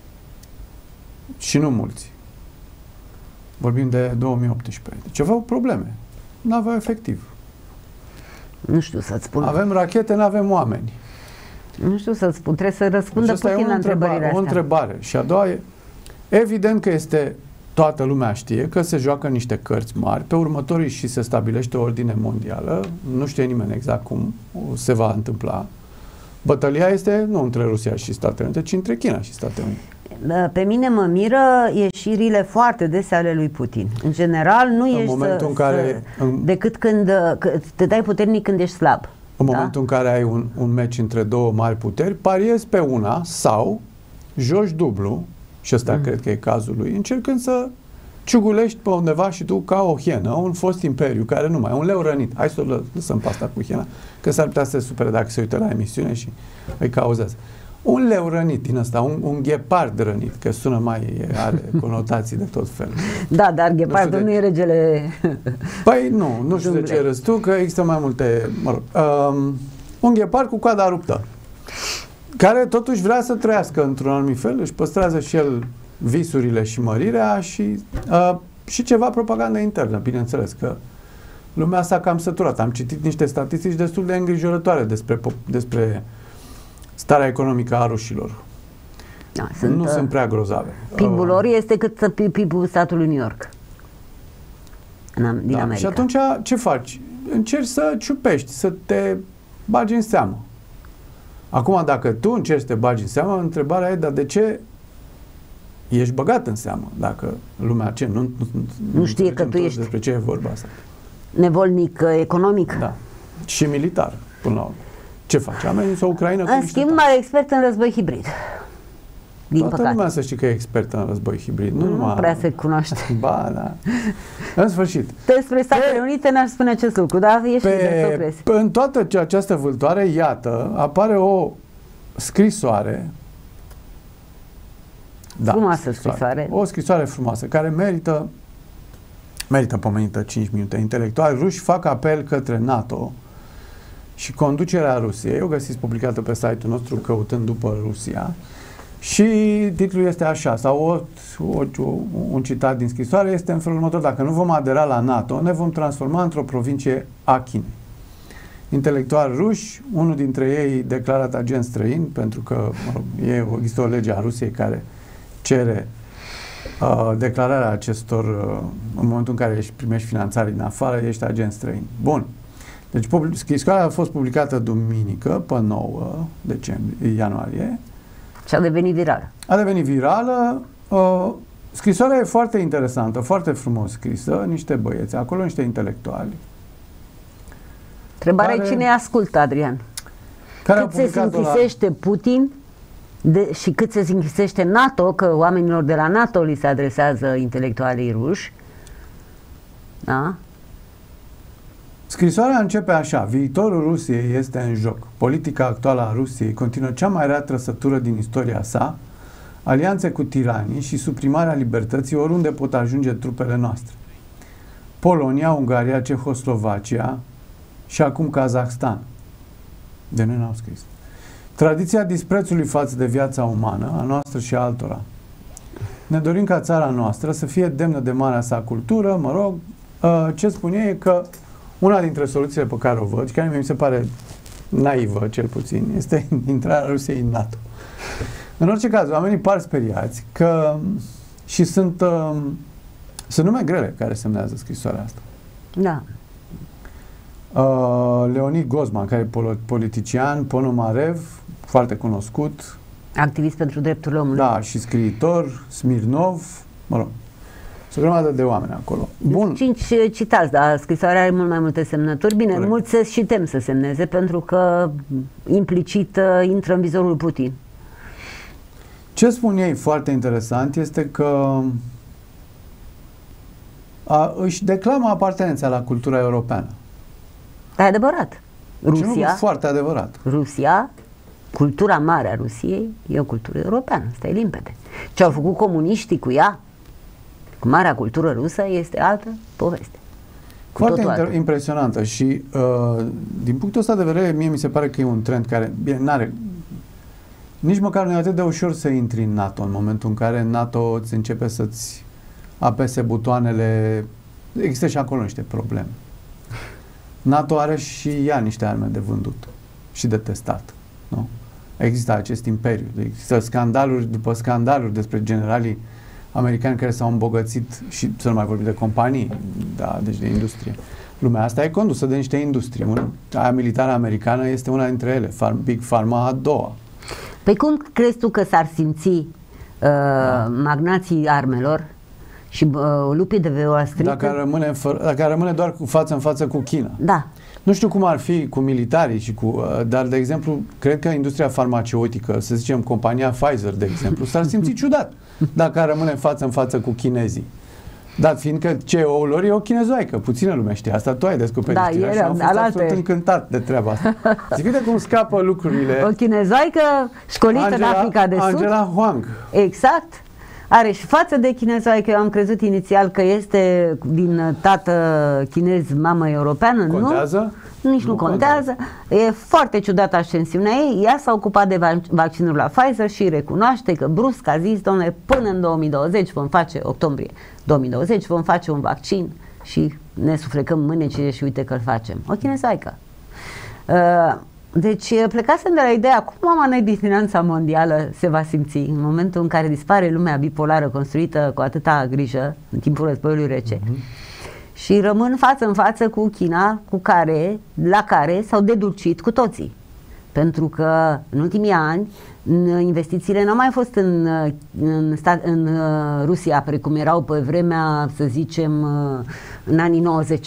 [SPEAKER 2] Și nu mulți. Vorbim de două mii optsprezece. Deci aveau probleme. Nu aveau efectiv.
[SPEAKER 1] Nu știu să-ți spun.
[SPEAKER 2] Avem rachete, nu avem oameni.
[SPEAKER 1] Nu știu să-ți spun. Trebuie să răspundă puțin la întrebările astea.
[SPEAKER 2] O întrebare. Și a doua e, evident că este, toată lumea știe că se joacă niște cărți mari. Pe următorii și se stabilește o ordine mondială. Nu știe nimeni exact cum se va întâmpla. Bătălia este nu între Rusia și Statele Unite, ci între China și Statele Unite.
[SPEAKER 1] Pe mine mă miră ieșirile foarte dese ale lui Putin. În general, nu în ești să, în care, să, în, decât când te dai puternic când ești slab.
[SPEAKER 2] În
[SPEAKER 1] da?
[SPEAKER 2] momentul în care ai un, un meci între două mari puteri, pariezi pe una sau joci dublu, și ăsta mm. cred că e cazul lui, încercând să ciugulești pe undeva și tu ca o hienă, un fost imperiu care nu mai, un leu rănit. Hai să o lăsăm pe asta cu hiena, că s-ar putea să se supere dacă se uită la emisiune și îi cauzează. Un leu rănit din ăsta, un, un ghepard rănit, că sună mai, are conotații de tot felul.
[SPEAKER 1] Da, dar ghepardul nu, nu e regele...
[SPEAKER 2] Păi nu, nu știu de ce râzi tu, că există mai multe, mă rog, um, un ghepard cu coada ruptă, care totuși vrea să trăiască într-un anumit fel, își păstrează și el visurile și mărirea și, uh, și ceva propagandă internă, bineînțeles, că lumea s-a cam săturat. Am citit niște statistici destul de îngrijorătoare despre, despre starea economică a rușilor.
[SPEAKER 1] Da, sunt,
[SPEAKER 2] nu
[SPEAKER 1] uh,
[SPEAKER 2] sunt prea grozave.
[SPEAKER 1] P I B-ul lor este cât P I B-ul statului New York. În, din
[SPEAKER 2] da,
[SPEAKER 1] America.
[SPEAKER 2] Și atunci ce faci? Încerci să ciupești, să te bagi în seamă. Acum, dacă tu încerci să te bagi în seamă, întrebarea e, dar de ce ești băgat în seamă? Dacă lumea ce? Nu, nu,
[SPEAKER 1] nu știe că tu ești
[SPEAKER 2] despre ce e vorba asta.
[SPEAKER 1] Nevolnic economic?
[SPEAKER 2] Da. Și militar, până la urmă. Ce face? Amenință Ucraina cu
[SPEAKER 1] În schimb, mai expert în război hibrid. Din
[SPEAKER 2] Toată
[SPEAKER 1] păcate.
[SPEAKER 2] lumea să știi că e expertă în război hibrid. Nu,
[SPEAKER 1] Nu
[SPEAKER 2] numai...
[SPEAKER 1] prea se cunoaște.
[SPEAKER 2] Ba, da. În sfârșit.
[SPEAKER 1] Despre Statele Unite n-aș spune acest lucru, dar e și de să crezi.
[SPEAKER 2] Pe, în toată această vâltoare, iată, apare o scrisoare. Da,
[SPEAKER 1] Frumoasă scrisoare.
[SPEAKER 2] O scrisoare frumoasă, care merită merită pomenită cinci minute. Intelectuali ruși fac apel către NATO și conducerea Rusiei. O găsiți publicată pe site-ul nostru căutând după Rusia. Și titlul este așa, sau o, o, un citat din scrisoare este în felul următor: dacă nu vom adera la NATO, ne vom transforma într-o provincie a Chinei. Intelectuali ruși, unul dintre ei declarat agent străin, pentru că mă rog, e, există o lege a Rusiei care cere uh, declararea acestor, uh, în momentul în care ești, primești finanțare din afară, ești agent străin. Bun. Deci scrisoarea a fost publicată duminică, pe nouă decembrie, ianuarie.
[SPEAKER 1] Și a devenit virală.
[SPEAKER 2] A devenit virală. Uh, scrisoarea e foarte interesantă, foarte frumos scrisă, niște băieți, acolo niște intelectuali.
[SPEAKER 1] Întrebarea
[SPEAKER 2] care,
[SPEAKER 1] e cine ascultă, Adrian.
[SPEAKER 2] Care
[SPEAKER 1] cât se închisește la... Putin de, și cât se închisește NATO, că oamenilor de la NATO li se adresează intelectualii ruși. Da?
[SPEAKER 2] Scrisoarea începe așa: viitorul Rusiei este în joc. Politica actuală a Rusiei continuă cea mai rea trăsătură din istoria sa, alianțe cu tiranii și suprimarea libertății oriunde pot ajunge trupele noastre. Polonia, Ungaria, Cehoslovacia și acum Kazahstan. De noi n-au scris. Tradiția disprețului față de viața umană, a noastră și a altora. Ne dorim ca țara noastră să fie demnă de marea sa cultură, mă rog, ce spun ei e că una dintre soluțiile pe care o văd, și care mi se pare naivă, cel puțin, este intrarea Rusiei în NATO. În orice caz, oamenii par speriați că și sunt, uh, sunt nume grele care semnează scrisoarea asta.
[SPEAKER 1] Da.
[SPEAKER 2] Uh, Leonid Gozman, care e politician, Ponomarev, foarte cunoscut.
[SPEAKER 1] Activist pentru drepturile omului.
[SPEAKER 2] Da, și scriitor, Smirnov, mă rog. Sunt o grămadă de oameni acolo. Bun.
[SPEAKER 1] Cinci citați, dar scrisoarea are mult mai multe semnături. Bine, corect. Mulți se și tem să semneze, pentru că implicit intră în vizorul Putin.
[SPEAKER 2] Ce spun ei foarte interesant este că a, își declamă apartenența la cultura europeană.
[SPEAKER 1] E adevărat. Rusia,
[SPEAKER 2] foarte adevărat.
[SPEAKER 1] Rusia, cultura mare a Rusiei, e o cultură europeană, asta e limpede. Ce au făcut comuniștii cu ea, cu marea cultură rusă, este altă poveste. Cu
[SPEAKER 2] foarte inter- impresionantă și uh, din punctul ăsta de vedere, mie mi se pare că e un trend care, bine, n-are, nici măcar nu e atât de ușor să intri în NATO în momentul în care NATO îți începe să-ți apese butoanele. Există și acolo niște probleme. NATO are și ea niște arme de vândut și de testat. Nu? Există acest imperiu. Există scandaluri după scandaluri despre generalii americani care s-au îmbogățit și să nu mai vorbim de companii, da, deci de industrie. Lumea asta e condusă de niște industrie. Aia militară americană este una dintre ele. Farm, Big Pharma a doua.
[SPEAKER 1] Păi cum crezi tu că s-ar simți uh, da. magnații armelor și uh, lupii de pe Wall Street
[SPEAKER 2] dacă rămâne, dacă rămâne doar cu față în față cu China?
[SPEAKER 1] Da.
[SPEAKER 2] Nu știu cum ar fi cu militarii și cu, uh, dar de exemplu, cred că industria farmaceutică, să zicem compania Pfizer, de exemplu, s-ar simți ciudat dacă ar rămâne față în față cu chinezii. Dat fiindcă C E O-ul lor e o chinezoaică, puțină lume știe asta, tu ai descoperit
[SPEAKER 1] da,
[SPEAKER 2] știrea și am fost absolut încântat de treaba asta. Zic, uite cum scapă lucrurile.
[SPEAKER 1] O chinezoaică școlită Angela, în Africa de Sud.
[SPEAKER 2] Angela Huang.
[SPEAKER 1] Exact. Are și față de chinezoaică. Eu am crezut inițial că este din tată chinez, mamă europeană.
[SPEAKER 2] Contează?
[SPEAKER 1] Nu? Nici nu, nu contează. contează. E foarte ciudată ascensiunea ei. Ea s-a ocupat de vaccinul la Pfizer și recunoaște că brusc a zis, domnule, până în două mii douăzeci vom face, octombrie două mii douăzeci, vom face un vaccin și ne suflecăm mânecile și uite că îl facem. O chinezoaică. Uh, Deci plecasem de la ideea cum mama din finanța mondială se va simți în momentul în care dispare lumea bipolară construită cu atâta grijă în timpul războiului rece. Uh-huh. Și rămân față în față cu China, cu care, la care s-au dedulcit cu toții. Pentru că în ultimii ani investițiile nu au mai fost în, în, stat, în Rusia precum erau pe vremea, să zicem, în anii nouăzeci.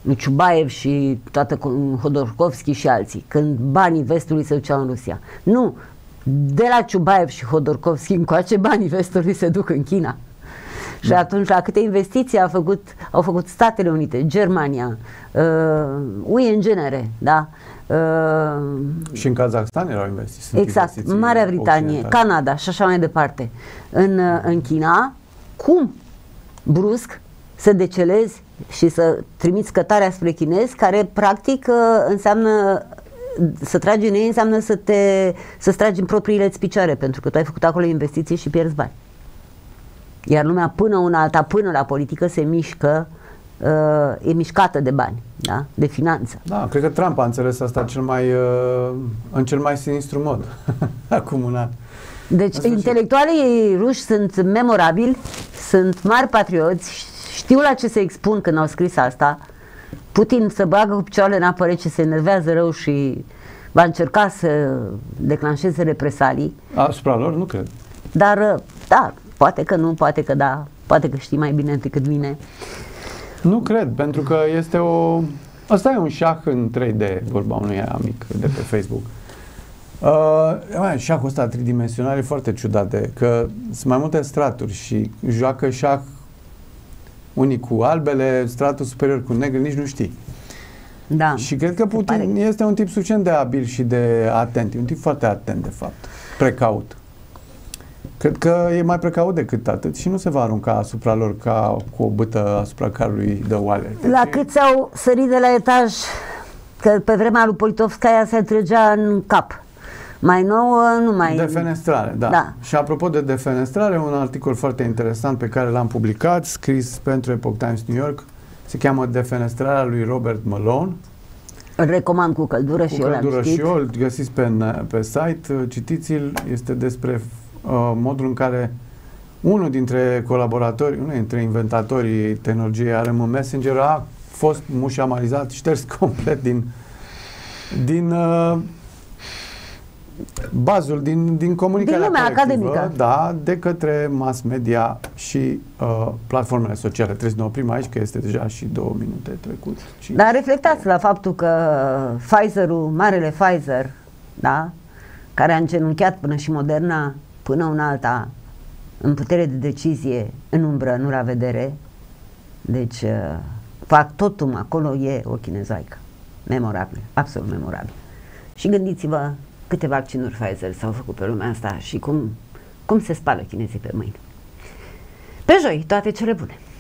[SPEAKER 1] lui Ciubaev și toată Hodorkovski și alții, când banii vestului se duceau în Rusia. Nu, de la Ciubaev și Hodorkovski încoace banii vestului se duc în China. Și da. Atunci la câte investiții au făcut, au făcut Statele Unite, Germania, uh, U E în genere, da? Uh,
[SPEAKER 2] și în Kazakhstan erau investiții. Sunt
[SPEAKER 1] exact,
[SPEAKER 2] investiții
[SPEAKER 1] Marea Britanie,
[SPEAKER 2] occidentale.
[SPEAKER 1] Canada și așa mai departe. În, în China, cum brusc să decelezi și să trimiți cătarea spre chinezi, care practic înseamnă să tragi în ei, înseamnă să te să tragi în propriile îți picioare, pentru că tu ai făcut acolo investiții și pierzi bani. Iar lumea până una alta, până la politică se mișcă, uh, e mișcată de bani, da? De finanță.
[SPEAKER 2] Da, cred că Trump a înțeles asta cel mai, uh, în cel mai sinistru mod, acum un an.
[SPEAKER 1] Deci intelectualii ruși sunt memorabili, sunt mari patrioți, știu la ce se expun când au scris asta. Putin să bagă cu picioarele în apă rece, se enervează rău și va încerca să declanșeze represalii.
[SPEAKER 2] Asupra lor nu cred.
[SPEAKER 1] Dar, da, poate că nu, poate că da, poate că știi mai bine decât mine.
[SPEAKER 2] Nu cred, pentru că este o... Asta e un șah în trei D, vorba unui amic de pe Facebook. Uh, șahul ăsta tridimensional e foarte ciudat, de, că sunt mai multe straturi și joacă șah unii cu albele, stratul superior cu negru, nici nu știi.
[SPEAKER 1] Da.
[SPEAKER 2] Și cred că Putin este un tip suficient de abil și de atent, e un tip foarte atent, de fapt, precaut. Cred că e mai precaut decât atât și nu se va arunca asupra lor ca cu o bâtă asupra carului de oale. Deci...
[SPEAKER 1] La cât s-au sărit de la etaj, că pe vremea lui Politovskaya se trăgea în cap. Mai nouă, nu mai...
[SPEAKER 2] Defenestrare, da. da. Și apropo de defenestrare, un articol foarte interesant pe care l-am publicat, scris pentru Epoch Times New York, se cheamă Defenestrarea lui Robert Malone.
[SPEAKER 1] Îl recomand cu căldură
[SPEAKER 2] cu
[SPEAKER 1] și eu l-am
[SPEAKER 2] căldură
[SPEAKER 1] citit.
[SPEAKER 2] și eu, îl găsiți pe, pe site, citiți-l, este despre uh, modul în care unul dintre colaboratori, unul dintre inventatorii tehnologiei R M Messenger a fost mușamalizat, șters complet din din uh, bazul, din, din comunicarea
[SPEAKER 1] din lumea academică,
[SPEAKER 2] da, de către mass media și uh, platformele sociale. Trebuie să ne oprim aici, că este deja și două minute trecut. Și...
[SPEAKER 1] Dar reflectați la faptul că Pfizer-ul, marele Pfizer, da, care a îngenunchiat până și Moderna, până una alta, în putere de decizie, în umbră, nu la vedere, deci uh, fac totul, acolo e o chinezoaică. Memorabil, absolut memorabil. Și gândiți-vă câte vaccinuri Pfizer s-au făcut pe lumea asta și cum, cum se spală chinezii pe mâini. Pe joi, toate cele bune!